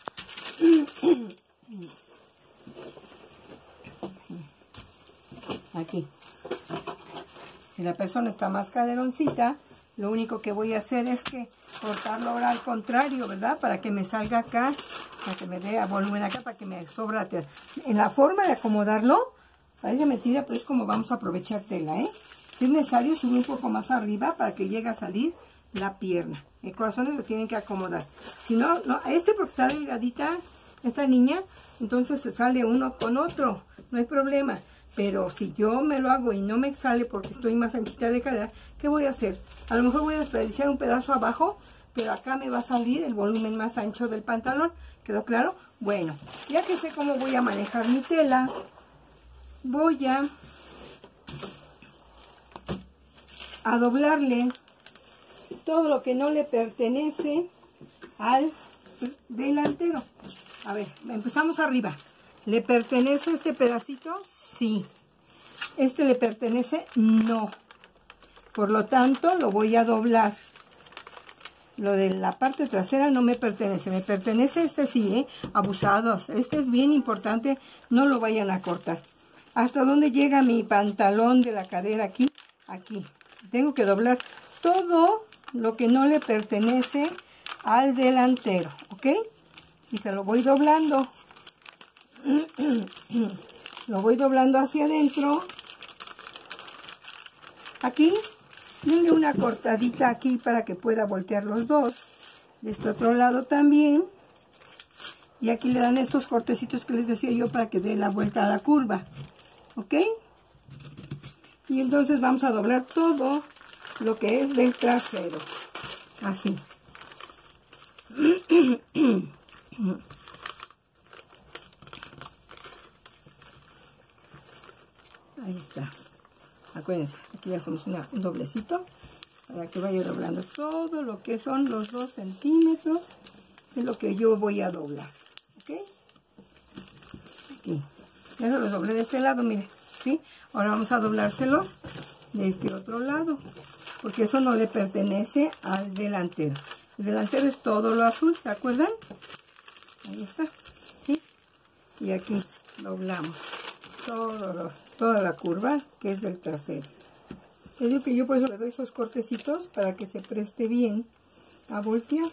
[SPEAKER 1] aquí, si la persona está más caderoncita, lo único que voy a hacer es que cortarlo ahora al contrario, ¿verdad? Para que me salga acá, para que me dé volumen acá, para que me sobra tela. En la forma de acomodarlo, parece mentira, pero es como vamos a aprovechar tela, ¿eh? Si es necesario, subir un poco más arriba para que llegue a salir la pierna. El corazón lo tienen que acomodar. Si no, porque está delgadita esta niña, entonces se sale uno con otro, no hay problema. Pero si yo me lo hago y no me sale porque estoy más anchita de cadera, ¿qué voy a hacer? A lo mejor voy a desperdiciar un pedazo abajo, pero acá me va a salir el volumen más ancho del pantalón. ¿Quedó claro? Bueno, ya que sé cómo voy a manejar mi tela, voy a doblarle todo lo que no le pertenece al delantero. A ver, empezamos arriba. ¿Le pertenece este pedacito? Sí. ¿Este le pertenece? No. Por lo tanto, lo voy a doblar. Lo de la parte trasera no me pertenece. Me pertenece este sí, ¿eh? Abusados. Este es bien importante. No lo vayan a cortar. ¿Hasta dónde llega mi pantalón de la cadera? Aquí. Aquí. Tengo que doblar todo lo que no le pertenece al delantero, ¿ok? Y se lo voy doblando. Lo voy doblando hacia adentro. Aquí, denle una cortadita aquí para que pueda voltear los dos. De este otro lado también. Y aquí le dan estos cortecitos que les decía yo para que dé la vuelta a la curva, ¿ok? Y entonces vamos a doblar todo lo que es del trasero. Así. Ahí está. Acuérdense, aquí hacemos un doblecito para que vaya doblando todo lo que son los 2 centímetros de lo que yo voy a doblar. ¿Ok?
[SPEAKER 2] aquí. Eso los doblé de este lado, miren, ¿sí? Ahora vamos a doblárselos de este otro lado, porque eso no le pertenece al delantero. El delantero es todo lo azul, ¿se acuerdan? Ahí está, ¿sí? Y aquí doblamos toda la curva que es del trasero. Les digo que yo por eso le doy esos cortecitos para que se preste bien a voltear.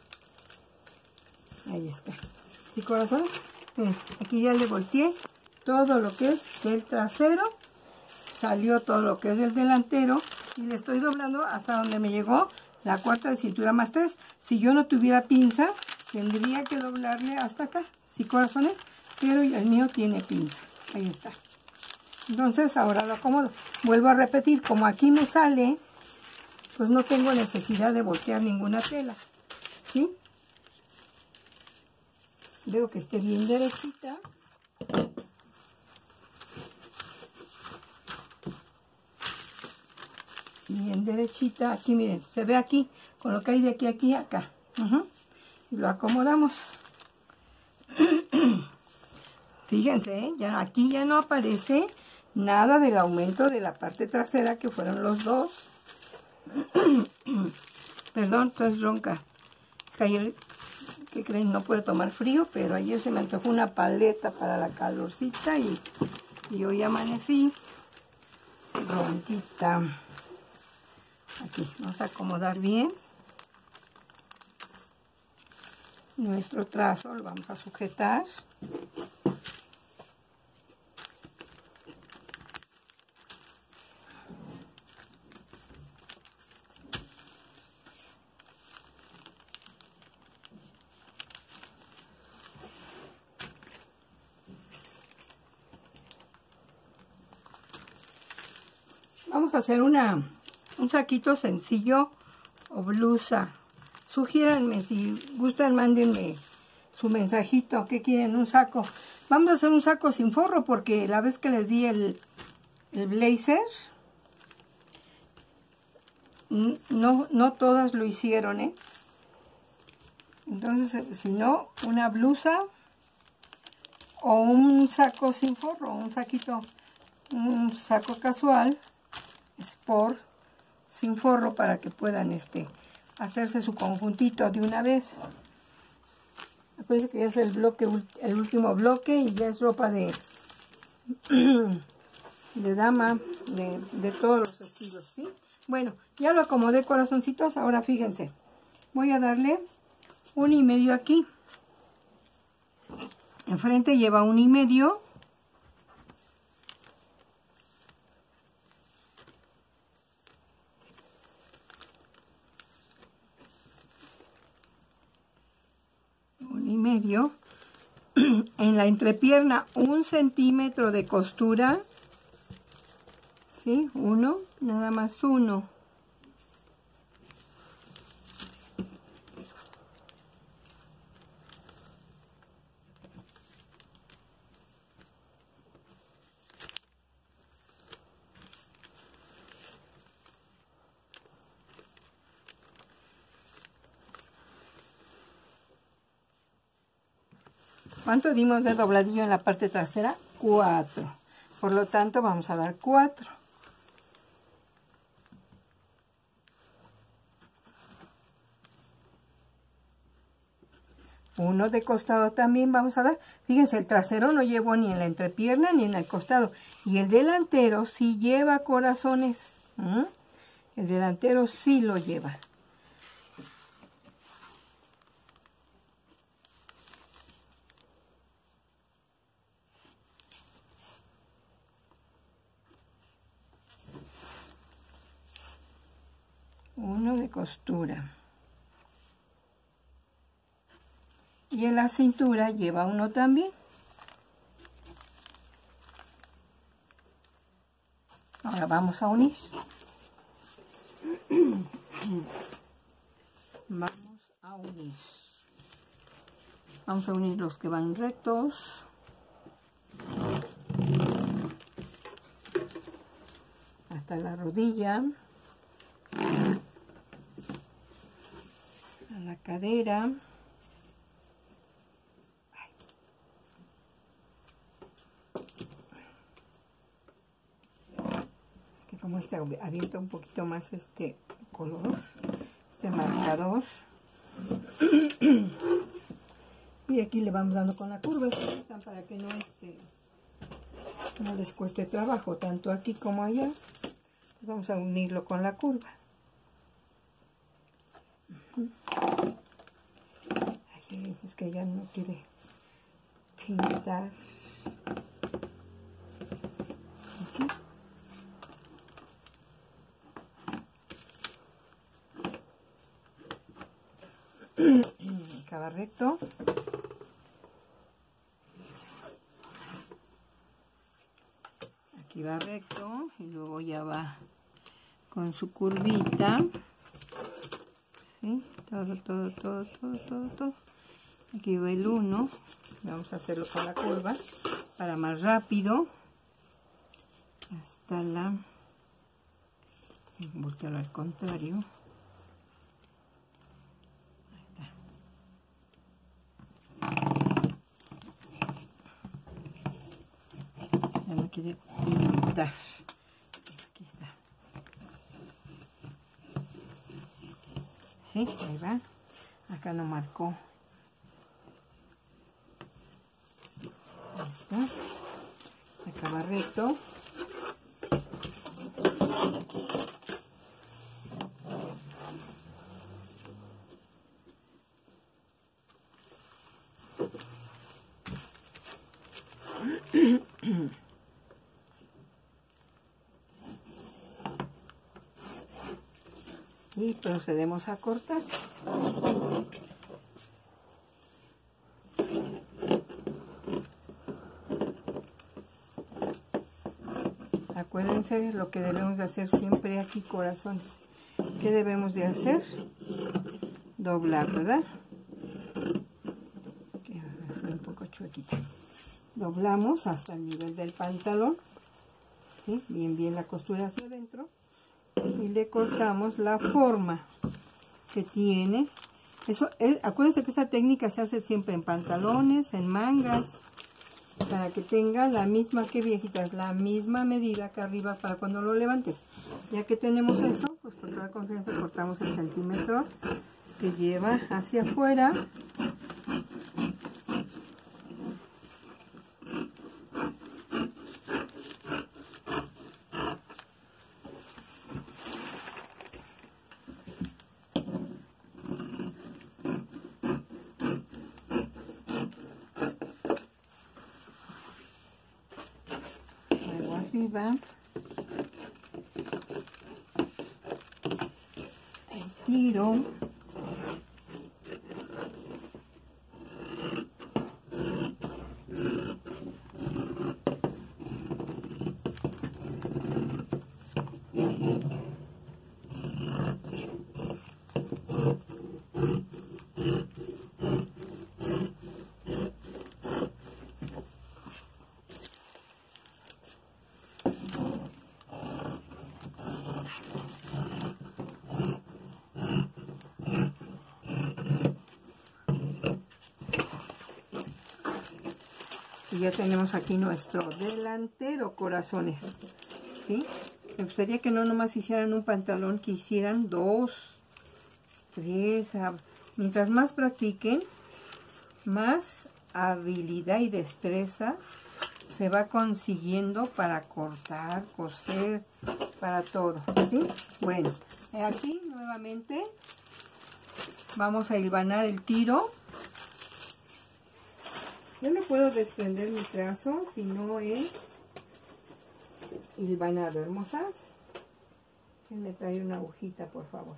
[SPEAKER 2] Ahí está. ¿Sí, corazones? Miren, aquí ya le volteé todo lo que es del trasero. Salió todo lo que es del delantero. Y le estoy doblando hasta donde me llegó la cuarta de cintura más 3. Si yo no tuviera pinza, tendría que doblarle hasta acá. ¿Sí, corazones? Pero el mío tiene pinza. Ahí está. Entonces ahora lo acomodo. Vuelvo a repetir, como aquí me sale, pues no tengo necesidad de voltear ninguna tela. ¿Sí? Veo que esté bien derechita. Bien derechita. Aquí miren, se ve aquí, con lo que hay de aquí a aquí, acá. Y lo acomodamos. Fíjense, ya aquí ya no aparece nada del aumento de la parte trasera, que fueron los dos. Perdón, estoy ronca. Es que ayer, ¿qué creen? No puedo tomar frío, pero ayer se me antojó una paleta para la calorcita y hoy amanecí ronquita. Aquí vamos a acomodar bien nuestro trazo, lo vamos a sujetar. Vamos a hacer un saquito sencillo o blusa. Sugiéranme, si gustan, mándenme su mensajito. ¿Qué quieren? Un saco. Vamos a hacer un saco sin forro porque la vez que les di el blazer, no todas lo hicieron, ¿eh? Entonces, si no, una blusa o un saco sin forro, un saco casual, sport, sin forro, para que puedan hacerse su conjuntito de una vez. Acuérdense que ya es el último bloque y ya es ropa de dama, de todos los vestidos, ¿sí? Bueno, ya lo acomodé, corazoncitos. Ahora fíjense, voy a darle 1,5 aquí. Enfrente lleva 1,5. En la entrepierna 1 centímetro de costura, ¿sí? Nada más 1. ¿Cuánto dimos de dobladillo en la parte trasera? 4. Por lo tanto, vamos a dar 4. Uno de costado también vamos a dar. Fíjense, el trasero no llevo ni en la entrepierna ni en el costado. Y el delantero sí lleva, corazones. El delantero sí lo lleva. Uno de costura. Y en la cintura lleva 1 también. Ahora vamos a unir. Vamos a unir los que van rectos. Hasta la rodilla. A la cadera. aviento un poquito más este color, este marcador. Y aquí le vamos dando con la curva para que no les cueste trabajo, tanto aquí como allá. Vamos a unirlo con la curva. Ay, es que ya no quiere pintar. Acaba recto. Aquí va recto y luego ya va con su curvita. ¿Sí? Todo. Aquí va el 1. Vamos a hacerlo con la curva para más rápido. Hasta la... voltearlo al contrario. Ya no quiere pintar. Aquí está. Sí, ahí va. Acá no marcó. Ahí está. Acá va recto. Y procedemos a cortar. Acuérdense lo que debemos de hacer siempre aquí, corazones. ¿Qué debemos de hacer? Doblar, ¿verdad? Que fue un poco chuequita. Doblamos hasta el nivel del pantalón. ¿Sí? Bien la costura hacia adentro. Y le cortamos la forma que tiene. Eso acuérdense que esta técnica se hace siempre en pantalones, en mangas, para que tenga la misma, que viejitas, la misma medida acá arriba para cuando lo levante. Ya que tenemos eso, pues por toda confianza cortamos el centímetro que lleva hacia afuera. Arriba el tiro, y ya tenemos aquí nuestro delantero, corazones. ¿Sí? Me gustaría que no nomás hicieran un pantalón, que hicieran 2, 3. Mientras más practiquen, más habilidad y destreza se va consiguiendo para cortar, coser, para todo. ¿Sí? Bueno, aquí nuevamente vamos a hilvanar el tiro. Yo no puedo desprender mi trazo si no es hilvanado, hermosas. Déjenme traer una agujita, por favor.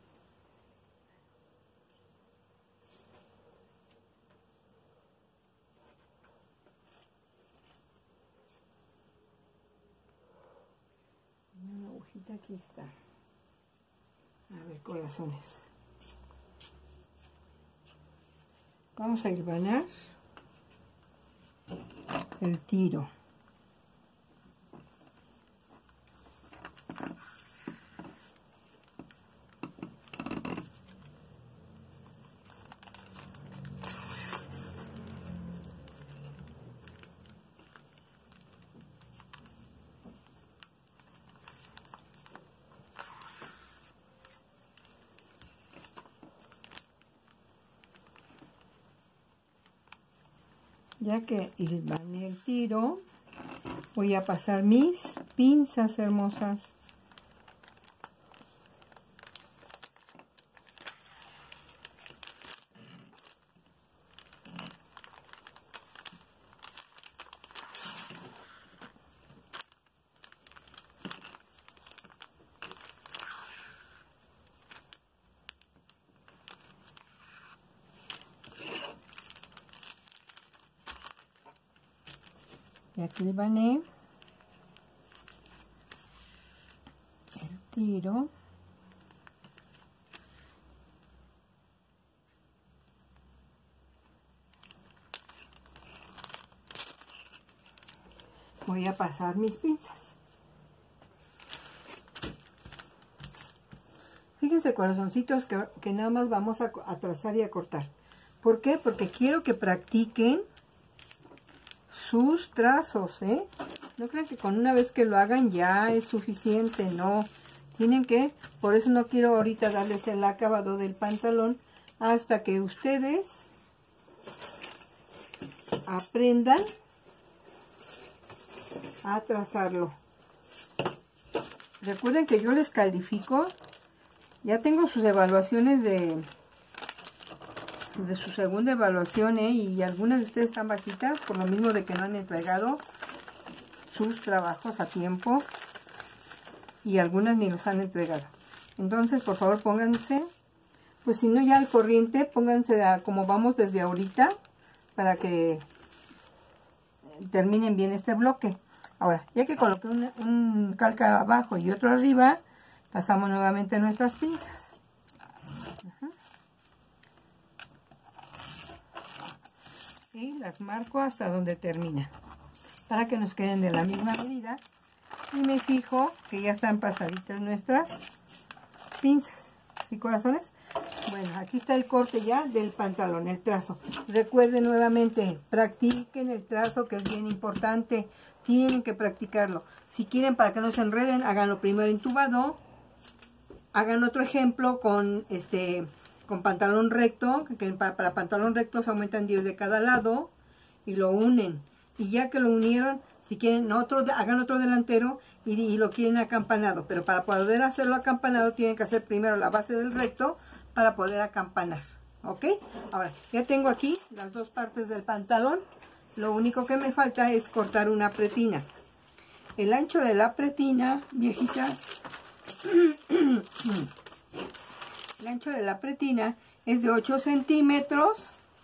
[SPEAKER 2] Una agujita, aquí está. A ver, corazones. Vamos a hilvanar el tiro. Ya que hilvané el tiro, voy a pasar mis pinzas hermosas. Y aquí hilvané el tiro. Voy a pasar mis pinzas. Fíjense, corazoncitos, que nada más vamos a trazar y a cortar. ¿Por qué? Porque quiero que practiquen sus trazos, ¿eh? No crean que con una vez que lo hagan ya es suficiente, no. Tienen que, por eso no quiero ahorita darles el acabado del pantalón hasta que ustedes aprendan a trazarlo. Recuerden que yo les califico, ya tengo sus evaluaciones de su segunda evaluación, y algunas de ustedes están bajitas por lo mismo de que no han entregado sus trabajos a tiempo y algunas ni los han entregado. Entonces, por favor, pónganse, pues si no ya al corriente, pónganse como vamos desde ahorita para que terminen bien este bloque. Ahora, ya que coloqué un calca abajo y otro arriba, pasamos nuevamente nuestras pinzas. Y las marco hasta donde termina, para que nos queden de la misma medida. Y me fijo que ya están pasaditas nuestras pinzas. ¿Sí, corazones? Bueno, aquí está el corte ya del pantalón, el trazo. Recuerden nuevamente, practiquen el trazo, que es bien importante. Tienen que practicarlo. Si quieren, para que no se enreden, háganlo primero entubado. Hagan otro ejemplo con pantalón recto, que para pantalón recto se aumentan 10 de cada lado y lo unen. Y ya que lo unieron, si quieren hagan otro delantero y lo quieren acampanado. Pero para poder hacerlo acampanado tienen que hacer primero la base del recto para poder acampanar. ¿Ok? Ahora, ya tengo aquí las dos partes del pantalón. Lo único que me falta es cortar una pretina. El ancho de la pretina, viejitas, el ancho de la pretina es de 8 centímetros.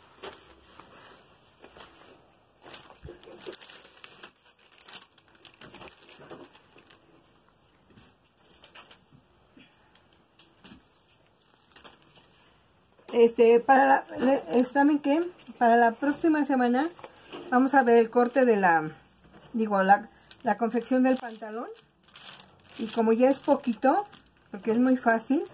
[SPEAKER 2] ¿Saben qué? Para la próxima semana vamos a ver el corte de la confección del pantalón. Y como ya es poquito, porque es muy fácil,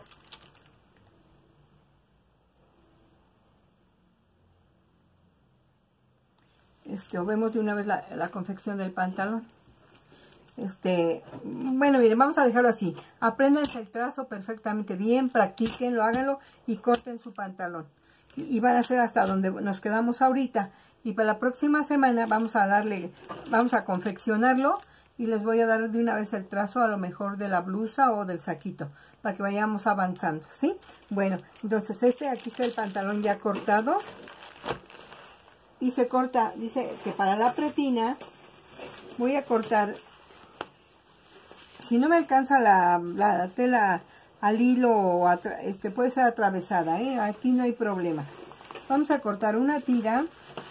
[SPEAKER 2] vemos de una vez la confección del pantalón. Bueno, miren, vamos a dejarlo así. Aprendan el trazo perfectamente bien, practíquenlo, háganlo y corten su pantalón. Y van a hacer hasta donde nos quedamos ahorita. Y para la próxima semana vamos a confeccionarlo y les voy a dar de una vez el trazo, a lo mejor de la blusa o del saquito, para que vayamos avanzando, ¿sí? Bueno, entonces aquí está el pantalón ya cortado. Y se corta, dice que para la pretina voy a cortar, si no me alcanza la tela al hilo, puede ser atravesada, aquí no hay problema. Vamos a cortar una tira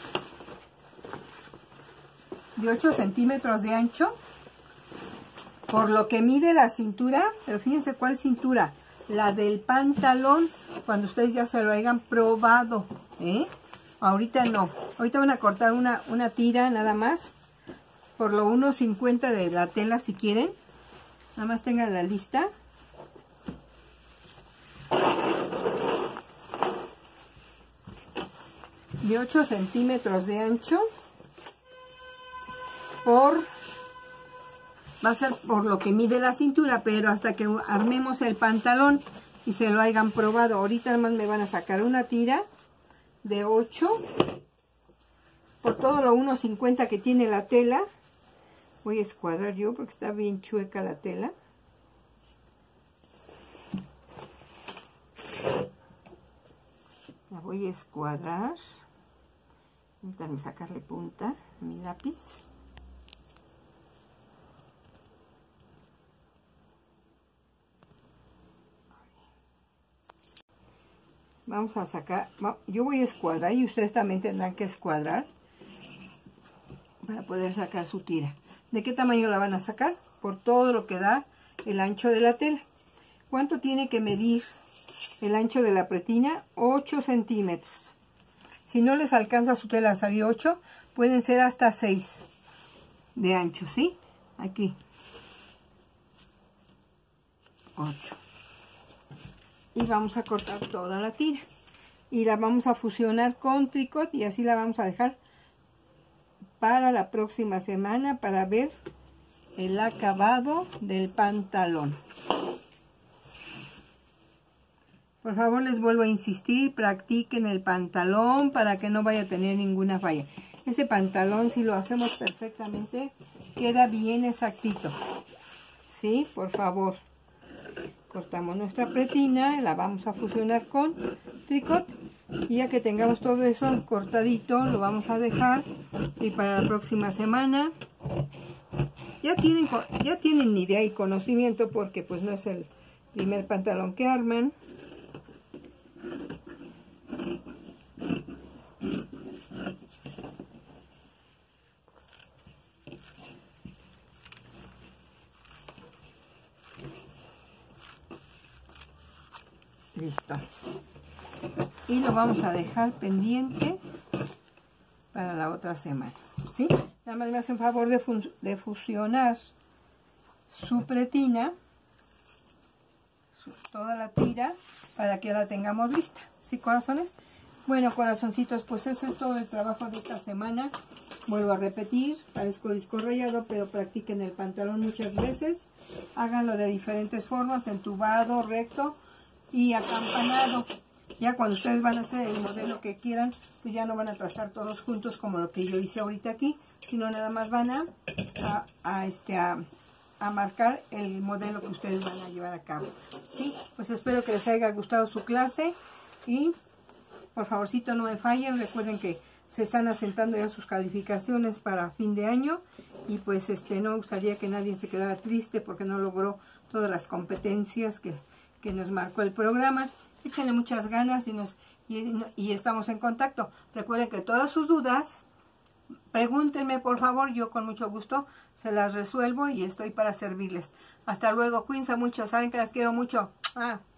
[SPEAKER 2] de 8 centímetros de ancho, por lo que mide la cintura, pero fíjense cuál cintura, la del pantalón, cuando ustedes ya se lo hayan probado, ahorita no, ahorita van a cortar una tira nada más, por lo 1.50 de la tela si quieren, nada más tengan la lista. De 8 centímetros de ancho, va a ser por lo que mide la cintura, pero hasta que armemos el pantalón y se lo hayan probado. Ahorita nada más me van a sacar una tira de 8 por todo lo 1.50 que tiene la tela. Voy a escuadrar yo porque está bien chueca la tela. La voy a escuadrar. Intentarme sacarle punta a mi lápiz. Vamos a sacar, yo voy a escuadrar y ustedes también tendrán que escuadrar para poder sacar su tira. ¿De qué tamaño la van a sacar? Por todo lo que da el ancho de la tela. ¿Cuánto tiene que medir el ancho de la pretina? 8 centímetros. Si no les alcanza su tela a salir 8, pueden ser hasta 6 de ancho, ¿sí? Aquí. 8. Y vamos a cortar toda la tira. Y la vamos a fusionar con tricot y así la vamos a dejar para la próxima semana para ver el acabado del pantalón. Por favor, les vuelvo a insistir, practiquen el pantalón para que no vaya a tener ninguna falla. Este pantalón, si lo hacemos perfectamente, queda bien exactito. ¿Sí? Por favor. Cortamos nuestra pretina, la vamos a fusionar con tricot. Y ya que tengamos todo eso cortadito, lo vamos a dejar. Y para la próxima semana, ya tienen idea y conocimiento porque pues no es el primer pantalón que arman. Listo. Y lo vamos a dejar pendiente para la otra semana, ¿sí? Nada más me hacen favor de fusionar su pretina, toda la tira, para que la tengamos lista, ¿sí, corazones? Bueno, corazoncitos, pues eso es todo el trabajo de esta semana. Vuelvo a repetir, parezco disco rayado, pero practiquen el pantalón muchas veces. Háganlo de diferentes formas, entubado, recto y acampanado. Ya cuando ustedes van a hacer el modelo que quieran, pues ya no van a trazar todos juntos como lo que yo hice ahorita aquí, sino nada más van a marcar el modelo que ustedes van a llevar a cabo. ¿Sí? Pues espero que les haya gustado su clase y por favorcito no me fallen. Recuerden que se están asentando ya sus calificaciones para fin de año y pues no me gustaría que nadie se quedara triste porque no logró todas las competencias que nos marcó el programa. Échenle muchas ganas y estamos en contacto. Recuerden que todas sus dudas, pregúntenme por favor, yo con mucho gusto se las resuelvo y estoy para servirles. Hasta luego, cuídense mucho, saben que las quiero mucho.